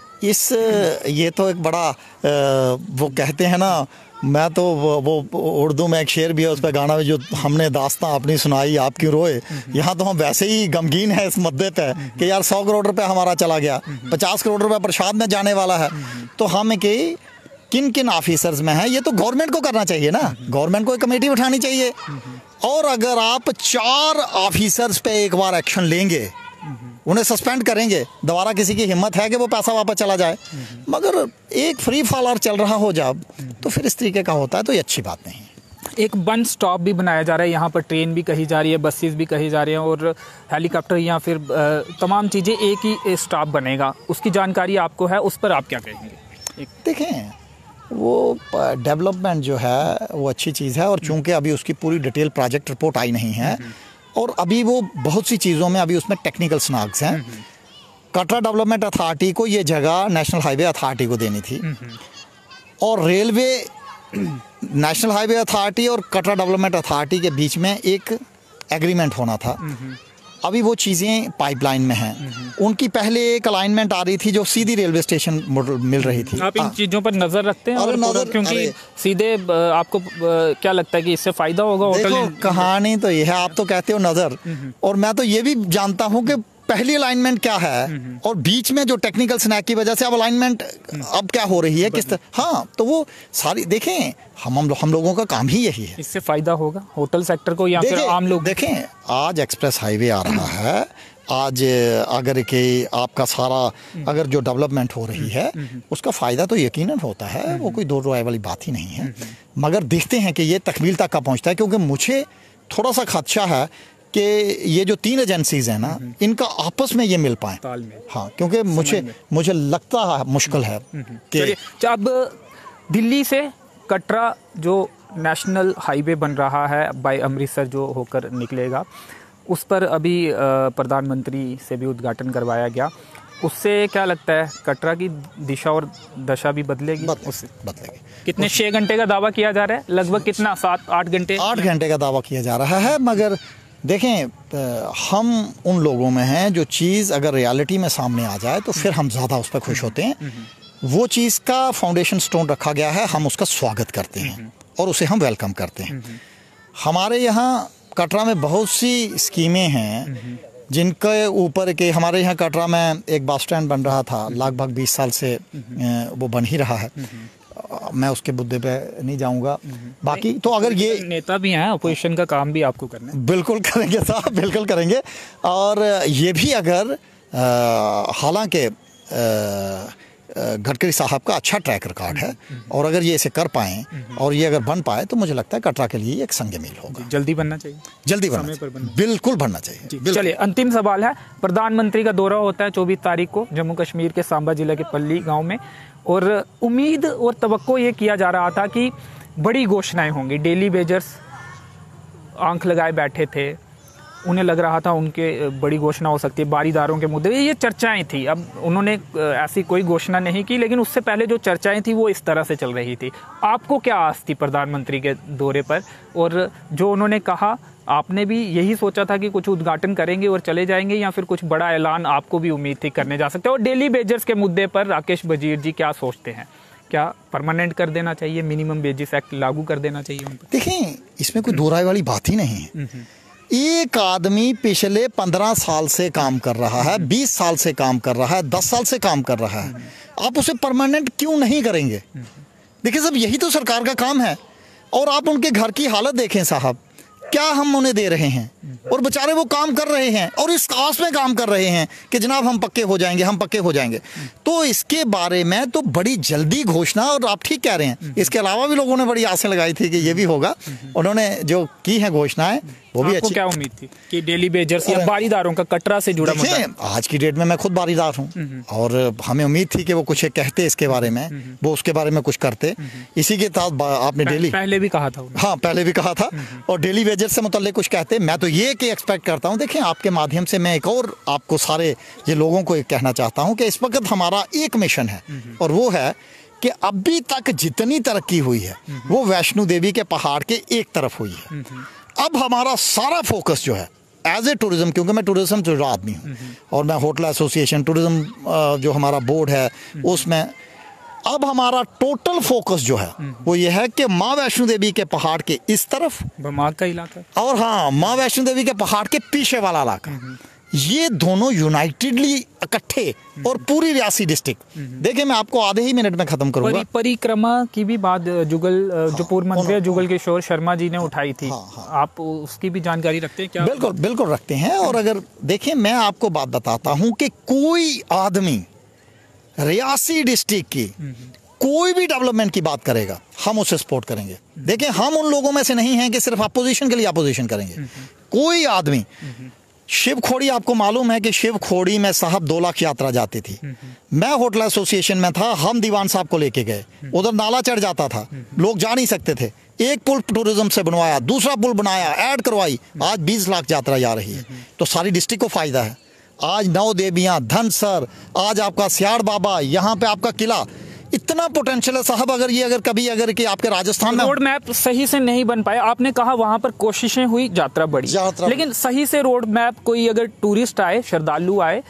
ये तो एक बड़ा वो कहते हैं ना, मैं तो वो उर्दू में एक शेर भी है, उस पर गाना भी, जो हमने दास्तां अपनी सुनाई आप क्यों रोए। यहाँ तो हम वैसे ही गमगीन है इस मुद्दे पे कि यार 100 करोड़ रुपया हमारा चला गया, 50 करोड़ रुपया प्रसाद में जाने वाला है। तो हम कि किन किन ऑफिसर्स में है, ये तो गवर्नमेंट को करना चाहिए ना, गवर्नमेंट को एक कमेटी उठानी चाहिए। और अगर आप 4 ऑफिसर्स पे एक बार एक्शन लेंगे उन्हें सस्पेंड करेंगे, दोबारा किसी की हिम्मत है कि वो पैसा वापस चला जाए। मगर एक फ्री फॉलोअर चल रहा हो जब, तो फिर इस तरीके का होता है, तो ये अच्छी बात नहीं है। एक वन स्टॉप भी बनाया जा रहा है, यहाँ पर ट्रेन भी कही जा रही है, बसेस भी कही जा रही हैं और हेलीकॉप्टर या फिर तमाम चीज़ें एक ही स्टॉप बनेगा, उसकी जानकारी आपको है, उस पर आप क्या कहेंगे? देखें, वो डेवलपमेंट जो है वो अच्छी चीज़ है, और चूंकि अभी उसकी पूरी डिटेल प्रोजेक्ट रिपोर्ट आई नहीं है, और अभी वो बहुत सी चीज़ों में अभी उसमें टेक्निकल स्नाग्स हैं। कटरा डेवलपमेंट अथॉरिटी को ये जगह नेशनल हाईवे अथॉरिटी को देनी थी, और रेलवे नेशनल हाईवे अथॉरिटी और कटरा डेवलपमेंट अथॉरिटी के बीच में एक एग्रीमेंट होना था। अभी वो चीज़ें पाइपलाइन में हैं। उनकी पहले एक अलाइनमेंट आ रही थी जो सीधी रेलवे स्टेशन मिल रही थी। आप इन चीज़ों पर नज़र रखते हैं? और क्योंकि सीधे आपको क्या लगता है कि इससे फ़ायदा होगा? देखो, कहानी तो ये है, आप तो कहते हो नज़र, और मैं तो ये भी जानता हूँ कि पहली अलाइनमेंट क्या है और बीच में जो टेक्निकल स्नैक की वजह से अब अलाइनमेंट अब क्या हो रही है, किस तरह। हाँ, तो वो सारी देखें, हम लोगों का काम ही यही है। इससे फायदा होगा होटल सेक्टर को या फिर आम लोग? देखें, आज एक्सप्रेस हाईवे आ रहा है, आज अगर के आपका सारा अगर जो डेवलपमेंट हो रही है उसका फ़ायदा तो यकीनन होता है, वो कोई दो राय वाली बात ही नहीं है। मगर देखते हैं कि ये तकमील तक का पहुंचता है, क्योंकि मुझे थोड़ा सा खदशा है कि ये जो तीन एजेंसीज हैं ना, इनका आपस में ये मिल पाए। हाँ, क्योंकि मुझे लगता है मुश्किल है कि अब दिल्ली से कटरा जो नेशनल हाईवे बन रहा है बाय अमृतसर जो होकर निकलेगा, उस पर अभी प्रधानमंत्री से भी उद्घाटन करवाया गया। उससे क्या लगता है कटरा की दिशा और दशा भी बदलेगी? बदलेगी। कितने 6 घंटे का दावा किया जा रहा है? लगभग कितना, 7-8 घंटे? 8 घंटे का दावा किया जा रहा है। मगर देखें, हम उन लोगों में हैं जो चीज़ अगर रियलिटी में सामने आ जाए तो फिर हम ज़्यादा उस पर खुश होते हैं। वो चीज़ का फाउंडेशन स्टोन रखा गया है, हम उसका स्वागत करते हैं और उसे हम वेलकम करते हैं। हमारे यहाँ कटरा में बहुत सी स्कीमें हैं जिनके ऊपर के हमारे यहाँ कटरा में एक बस स्टैंड बन रहा था, लगभग 20 साल से वो बन ही रहा है। मैं उसके मुद्दे पे नहीं जाऊंगा। बाकी तो अगर ये नेता भी हैं, अपोजिशन का काम भी आपको करना है। बिल्कुल करेंगे साहब, बिल्कुल करेंगे। और ये भी अगर हालांकि गडकरी साहब का अच्छा ट्रैक रिकॉर्ड है, और अगर ये इसे कर पाएँ और ये अगर बन पाए तो मुझे लगता है कटरा के लिए एक संग मील होगा। जल्दी बनना चाहिए, जल्दी बनना चाहिए, बिल्कुल बनना चाहिए। चलिए, अंतिम सवाल है, प्रधानमंत्री का दौरा होता है 24 तारीख को जम्मू कश्मीर के सांबा जिले के पल्ली गाँव में, और उम्मीद और तवक्को ये किया जा रहा था कि बड़ी घोषणाएं होंगी। डेली वेजर्स आंख लगाए बैठे थे, उन्हें लग रहा था उनके बड़ी घोषणा हो सकती है बारीदारों के मुद्दे, ये चर्चाएं थी। अब उन्होंने ऐसी कोई घोषणा नहीं की, लेकिन उससे पहले जो चर्चाएं थी वो इस तरह से चल रही थी। आपको क्या आस थी प्रधानमंत्री के दौरे पर, और जो उन्होंने कहा, आपने भी यही सोचा था कि कुछ उद्घाटन करेंगे और चले जाएंगे, या फिर कुछ बड़ा ऐलान आपको भी उम्मीद थी करने जा सकते हैं? और डेली वेजर्स के मुद्दे पर राकेश वजीर जी क्या सोचते हैं? क्या परमानेंट कर देना चाहिए, मिनिमम वेजेस एक्ट लागू कर देना चाहिए उन पर? देखें, इसमें कोई दो राय वाली बात ही नहीं है। एक आदमी पिछले 15 साल से काम कर रहा है, 20 साल से काम कर रहा है, 10 साल से काम कर रहा है, आप उसे परमानेंट क्यों नहीं करेंगे? देखिए साहब, यही तो सरकार का काम है। और आप उनके घर की हालत देखें साहब, क्या हम उन्हें दे रहे हैं, और बेचारे वो काम कर रहे हैं और इस आस में काम कर रहे हैं कि जनाब हम पक्के हो जाएंगे, हम पक्के हो जाएंगे। तो इसके बारे में तो बड़ी जल्दी घोषणा, और आप ठीक कह रहे हैं, इसके अलावा भी लोगों ने बड़ी आसें लगाई थी कि ये भी होगा। उन्होंने जो की हैं घोषणाएं वो भी अच्छी। क्या उम्मीद थी कि डेली वेजर्स या बारीदारों का कटरा से जुड़ा मुद्दा? आज की डेट में मैं खुद बारीदार हूँ, और हमें उम्मीद थी कि वो कुछ कहते इसके बारे में, वो उसके बारे में कुछ करते। इसी के तहत आपने डेली पहले भी कहा था। हाँ, पहले भी कहा था, और डेली वेजर से मुतल्लिक कुछ कहते। मैं तो ये कि एक्सपेक्ट करता हूँ, देखें, आपके माध्यम से मैं एक और आपको सारे ये लोगों को कहना चाहता हूँ कि इस वक्त हमारा एक मिशन है, और वो है कि अभी तक जितनी तरक्की हुई है वो वैष्णो देवी के पहाड़ के एक तरफ हुई है। अब हमारा सारा फोकस जो है एज ए टूरिज्म, क्योंकि मैं टूरिज्म से जुड़ा आदमी हूँ, और मैं होटल एसोसिएशन टूरिज्म जो हमारा बोर्ड है उसमें, अब हमारा टोटल फोकस जो है वो ये है कि माँ वैष्णो देवी के पहाड़ के इस तरफ बमाग का इलाका, और हाँ, माँ वैष्णो देवी के पहाड़ के पीछे वाला इलाका, ये दोनों यूनाइटेडली इकट्ठे और पूरी रियासी डिस्ट्रिक्ट, देखिए मैं आपको आधे ही मिनट में खत्म करूंगा। परिक्रमा की भी बात जो पूर्व मंत्री जुगल किशोर शर्मा जी ने उठाई थी, आप उसकी भी जानकारी रखते हैं क्या? बिल्कुल बिल्कुल रखते हैं। और अगर देखिए मैं आपको बात बताता हूं कि कोई आदमी रियासी डिस्ट्रिक्ट की कोई भी डेवलपमेंट की बात करेगा, हम उसे सपोर्ट करेंगे। देखिए हम उन लोगों में से नहीं हैं कि सिर्फ अपोजिशन के लिए अपोजिशन करेंगे। कोई आदमी, शिव खोड़ी आपको मालूम है कि शिव खोड़ी में साहब 2 लाख यात्रा जाती थी। मैं होटल एसोसिएशन में था, हम दीवान साहब को लेके गए, उधर नाला चढ़ जाता था, लोग जा नहीं सकते थे। एक पुल टूरिज्म से बनवाया, दूसरा पुल बनाया, ऐड करवाई, आज 20 लाख यात्रा जा रही है। तो सारी डिस्ट्रिक्ट को फायदा है। आज नौ देवियाँ, धनसर, आज आपका सियाड़ बाबा, यहाँ पे आपका किला, इतना पोटेंशियल है साहब। अगर कभी कि आपके राजस्थान में रोड मैप सही से नहीं बन पाया, आपने कहा वहां पर कोशिशें हुई, यात्रा बढ़ी, लेकिन सही से रोड मैप, कोई अगर टूरिस्ट आए, श्रद्धालु आए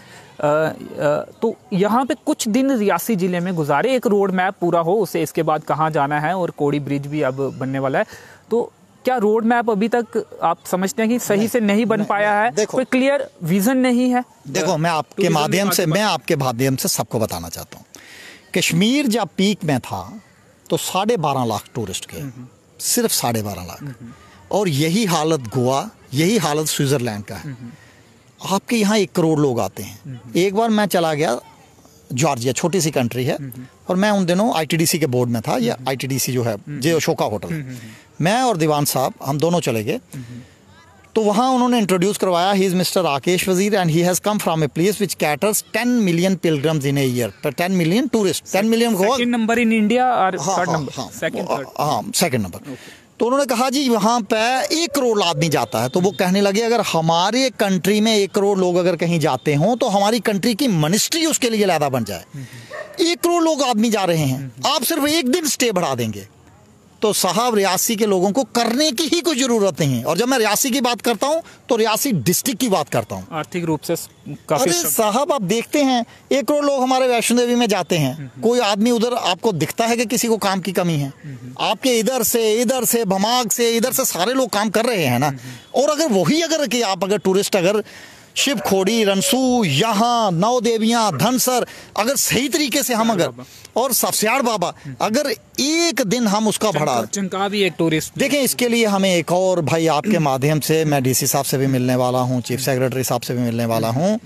तो यहाँ पे कुछ दिन रियासी जिले में गुजारे, एक रोड मैप पूरा हो उसे, इसके बाद कहाँ जाना है, और कोड़ी ब्रिज भी अब बनने वाला है, तो क्या रोड मैप अभी तक आप समझते हैं कि सही से नहीं बन पाया है? कोई क्लियर विजन नहीं है? देखो मैं आपके माध्यम से सबको बताना चाहता हूँ, कश्मीर जब पीक में था तो 12.5 लाख टूरिस्ट गए, सिर्फ 12.5 लाख। और यही हालत गोवा, यही हालत स्विट्जरलैंड का है। आपके यहाँ 1 करोड़ लोग आते हैं। एक बार मैं चला गया जॉर्जिया, छोटी सी कंट्री है, और मैं उन दिनों ITDC के बोर्ड में था, या ITDC जो है जे अशोका होटल, मैं और दीवान साहब हम दोनों चले गए। तो वहाँ उन्होंने इंट्रोड्यूस करवाया, he is mister Rakesh Wazir and he has come from a place which caters 10 million pilgrims in a year, 10 million tourist, 10 million Goa. Second number in India और थर्ड नंबर, सेकंड नंबर। तो उन्होंने कहा जी वहाँ पे 1 करोड़ आदमी जाता है। तो वो कहने लगे अगर हमारे कंट्री में 1 करोड़ लोग अगर कहीं जाते हों तो हमारी कंट्री की मिनिस्ट्री उसके लिए लैदा बन जाए। 1 करोड़ लोग आदमी जा रहे हैं, आप सिर्फ 1 दिन स्टे बढ़ा देंगे। तो साहब रियासी के लोगों को करने की ही कोई जरूरत नहीं है। और जब मैं रियासी की बात करता हूँ तो रियासी डिस्ट्रिक्ट की बात करता हूँ, आर्थिक रूप से काफी। अरे साहब आप देखते हैं 1 करोड़ लोग हमारे वैष्णो देवी में जाते हैं, कोई आदमी उधर आपको दिखता है कि किसी को काम की कमी है? आपके इधर से भमाग से इधर से सारे लोग काम कर रहे हैं ना। और अगर वही कि आप अगर टूरिस्ट अगर शिव खोड़ी, रनसू, यहाँ नौ देवियाँ, धनसर, अगर सही तरीके से हम अगर, और सियाड़ बाबा, अगर 1 दिन हम उसका बढ़ा, चंका भी एक टूरिस्ट। देखें इसके लिए हमें एक और भाई आपके माध्यम से, मैं DC साहब से भी मिलने वाला हूँ, चीफ सेक्रेटरी साहब से भी मिलने वाला हूँ।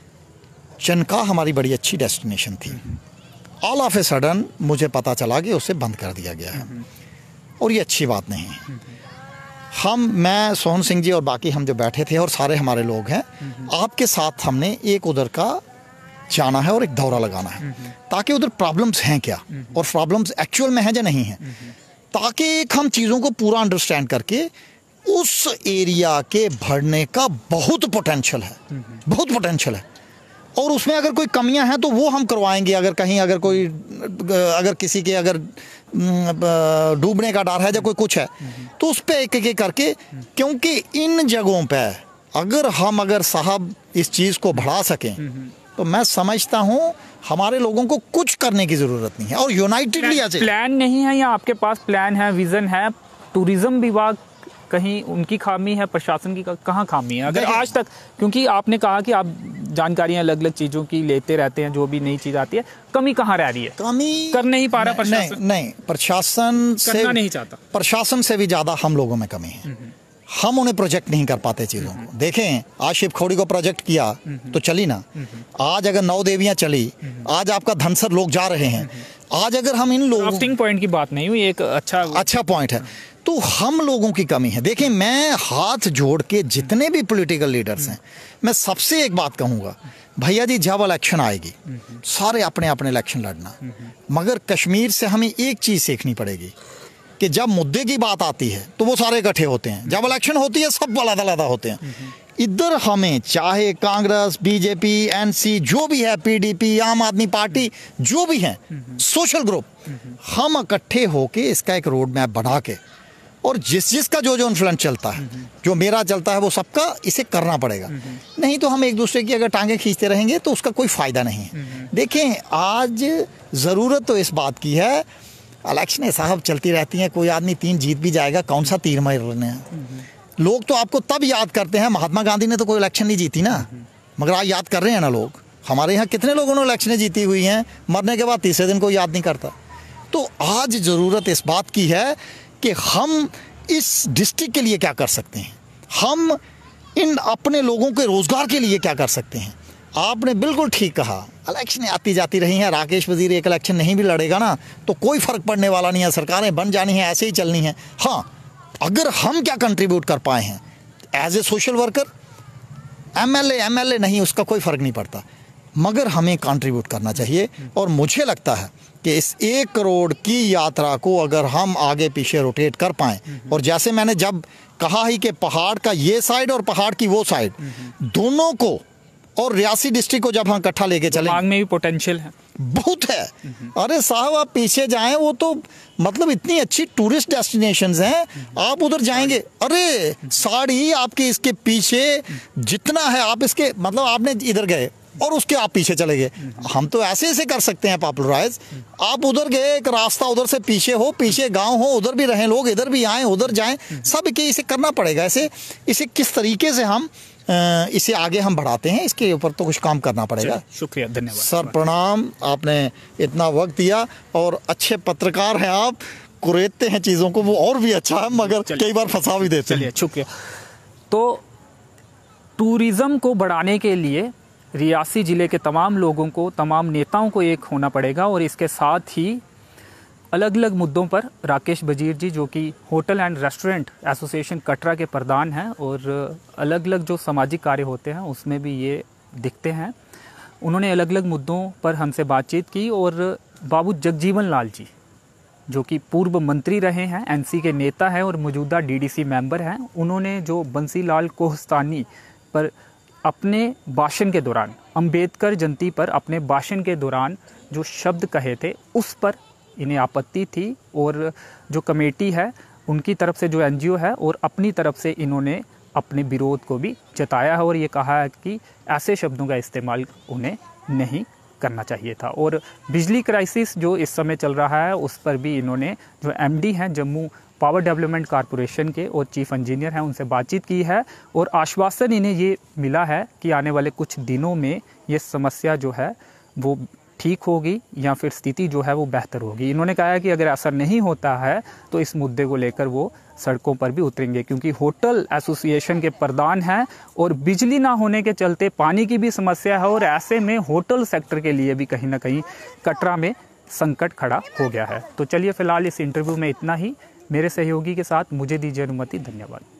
चनका हमारी बड़ी अच्छी डेस्टिनेशन थी, ऑल ऑफ ए सडन मुझे पता चला कि उसे बंद कर दिया गया है, और ये अच्छी बात नहीं है। मैं सोहन सिंह जी और बाकी हम जो बैठे थे और सारे हमारे लोग हैं, आपके साथ हमने एक उधर का जाना है और एक दौरा लगाना है, ताकि उधर प्रॉब्लम्स हैं क्या और प्रॉब्लम्स एक्चुअल में हैं या नहीं हैं, ताकि एक हम चीज़ों को पूरा अंडरस्टैंड करके उस एरिया के बढ़ने का बहुत पोटेंशियल है, और उसमें अगर कोई कमियां हैं तो वो हम करवाएंगे। अगर कहीं अगर किसी के अगर डूबने का डर है या कोई कुछ है तो उस पे एक करके, क्योंकि इन जगहों पे अगर साहब इस चीज़ को बढ़ा सकें तो मैं समझता हूँ हमारे लोगों को कुछ करने की ज़रूरत नहीं है। और यूनाइटेडली प्लान नहीं है, या आपके पास प्लान है, विज़न है? टूरिज्म विभाग कहीं उनकी खामी है, प्रशासन की कहाँ खामी है अगर आज तक? क्योंकि आपने कहा कि आप जानकारियां अलग अलग चीज़ों की लेते रहते हैं, जो भी नई चीज़ आती है, कमी कहाँ रह रही है? कमी कर नहीं पा रहा प्रशासन? नहीं, प्रशासन करना नहीं चाहता। प्रशासन से भी ज़्यादा हम लोगों में कमी है, हम उन्हें प्रोजेक्ट नहीं कर पाते चीज़ों को। देखें आज शिव खोड़ी को प्रोजेक्ट किया तो चली ना, आज अगर नौ देवियाँ चली, आज आपका धनसर लोग जा रहे हैं, आज अगर हम इन लोगों, ड्राफ्टिंग पॉइंट की बात नहीं हुई, एक अच्छा पॉइंट है, तो हम लोगों की कमी है। देखिए मैं हाथ जोड़ के जितने भी पॉलिटिकल लीडर्स हैं, मैं सबसे एक बात कहूँगा, भैया जी जब इलेक्शन आएगी सारे अपने अपने इलेक्शन लड़ना, मगर कश्मीर से हमें एक चीज़ सीखनी पड़ेगी कि जब मुद्दे की बात आती है तो वो सारे इकट्ठे होते हैं, जब इलेक्शन होती है सब अलग-अलग होते हैं। इधर हमें चाहे कांग्रेस, बीजेपी, NC जो भी है, PDP, आम आदमी पार्टी जो भी हैं, सोशल ग्रुप, हम इकट्ठे होके इसका एक रोड मैप बना के, और जिसका जो इन्फ्लुएंस चलता है, जो मेरा चलता है, वो सबका इसे करना पड़ेगा। नहीं तो हम एक दूसरे की अगर टांगे खींचते रहेंगे तो उसका कोई फ़ायदा नहीं है। देखें आज ज़रूरत तो इस बात की है, इलेक्शनें साहब चलती रहती हैं, कोई आदमी 3 जीत भी जाएगा, कौन सा तीर मारने हैं। लोग तो आपको तब याद करते हैं, महात्मा गांधी ने तो कोई इलेक्शन नहीं जीती ना, मगर आज याद कर रहे हैं ना लोग। हमारे यहाँ कितने लोगों ने इलेक्शनें जीती हुई हैं, मरने के बाद तीसरे दिन को याद नहीं करता। तो आज ज़रूरत इस बात की है कि हम इस डिस्ट्रिक्ट के लिए क्या कर सकते हैं, हम इन अपने लोगों के रोज़गार के लिए क्या कर सकते हैं। आपने बिल्कुल ठीक कहा, इलेक्शन आती जाती रही हैं। राकेश वजीर एक इलेक्शन नहीं भी लड़ेगा ना तो कोई फ़र्क पड़ने वाला नहीं है, सरकारें बन जानी हैं, ऐसे ही चलनी है। हाँ, अगर हम क्या कंट्रीब्यूट कर पाए हैं as a social worker, MLA नहीं, उसका कोई फ़र्क नहीं पड़ता, मगर हमें कंट्रीब्यूट करना चाहिए। और मुझे लगता है कि इस 1 करोड़ की यात्रा को अगर हम आगे पीछे रोटेट कर पाएँ, और जैसे मैंने जब कहा ही कि पहाड़ का ये साइड और पहाड़ की वो साइड दोनों को, और रियासी डिस्ट्रिक्ट को जब हम इकट्ठा लेके चलें, दिमाग में भी पोटेंशियल है, बहुत है। अरे साहब, आप पीछे जाएं, वो तो मतलब इतनी अच्छी टूरिस्ट डेस्टिनेशंस हैं, आप उधर जाएंगे, अरे साड़ी आपके इसके पीछे जितना है, आप इसके मतलब आपने इधर गए और उसके आप पीछे चले गए। हम तो ऐसे कर सकते हैं पॉपुलराइज, आप उधर गए, एक रास्ता उधर से पीछे हो, पीछे गांव हो, उधर भी रहें लोग, इधर भी आएँ, उधर जाएं, सब के इसे करना पड़ेगा। इसे किस तरीके से हम इसे आगे हम बढ़ाते हैं, इसके ऊपर तो कुछ काम करना पड़ेगा। शुक्रिया, धन्यवाद सर, प्रणाम, आपने इतना वक्त दिया, और अच्छे पत्रकार हैं आप, कुरेदते हैं चीज़ों को, वो और भी अच्छा है, मगर कई बार फंसा भी देते हैं। शुक्रिया। तो टूरिज़्म को बढ़ाने के लिए रियासी ज़िले के तमाम लोगों को, तमाम नेताओं को एक होना पड़ेगा, और इसके साथ ही अलग अलग मुद्दों पर राकेश वजीर जी, जो कि hotel and restaurant association Katra के प्रधान हैं, और अलग अलग जो सामाजिक कार्य होते हैं उसमें भी ये दिखते हैं, उन्होंने अलग अलग मुद्दों पर हमसे बातचीत की। और बाबू जगजीवन लाल जी, जो कि पूर्व मंत्री रहे हैं, एनसी के नेता हैं और मौजूदा डीडीसी मेंबर हैं, उन्होंने जो बंसीलाल कोहस्तानी पर अपने भाषण के दौरान, अंबेडकर जयंती पर अपने भाषण के दौरान जो शब्द कहे थे, उस पर इन्हें आपत्ति थी, और जो कमेटी है उनकी तरफ से, जो एनजीओ है, और अपनी तरफ से इन्होंने अपने विरोध को भी जताया है, और ये कहा है कि ऐसे शब्दों का इस्तेमाल उन्हें नहीं करना चाहिए था। और बिजली क्राइसिस जो इस समय चल रहा है, उस पर भी इन्होंने, जो एमडी हैं जम्मू पावर डेवलपमेंट कॉरपोरेशन के और चीफ इंजीनियर हैं, उनसे बातचीत की है, और आश्वासन इन्हें ये मिला है कि आने वाले कुछ दिनों में ये समस्या जो है वो ठीक होगी, या फिर स्थिति जो है वो बेहतर होगी। इन्होंने कहा है कि अगर ऐसा नहीं होता है तो इस मुद्दे को लेकर वो सड़कों पर भी उतरेंगे, क्योंकि होटल एसोसिएशन के प्रधान हैं, और बिजली ना होने के चलते पानी की भी समस्या है, और ऐसे में होटल सेक्टर के लिए भी कहीं ना कहीं कटरा में संकट खड़ा हो गया है। तो चलिए, फिलहाल इस इंटरव्यू में इतना ही। मेरे सहयोगी के साथ मुझे दीजिए अनुमति। धन्यवाद।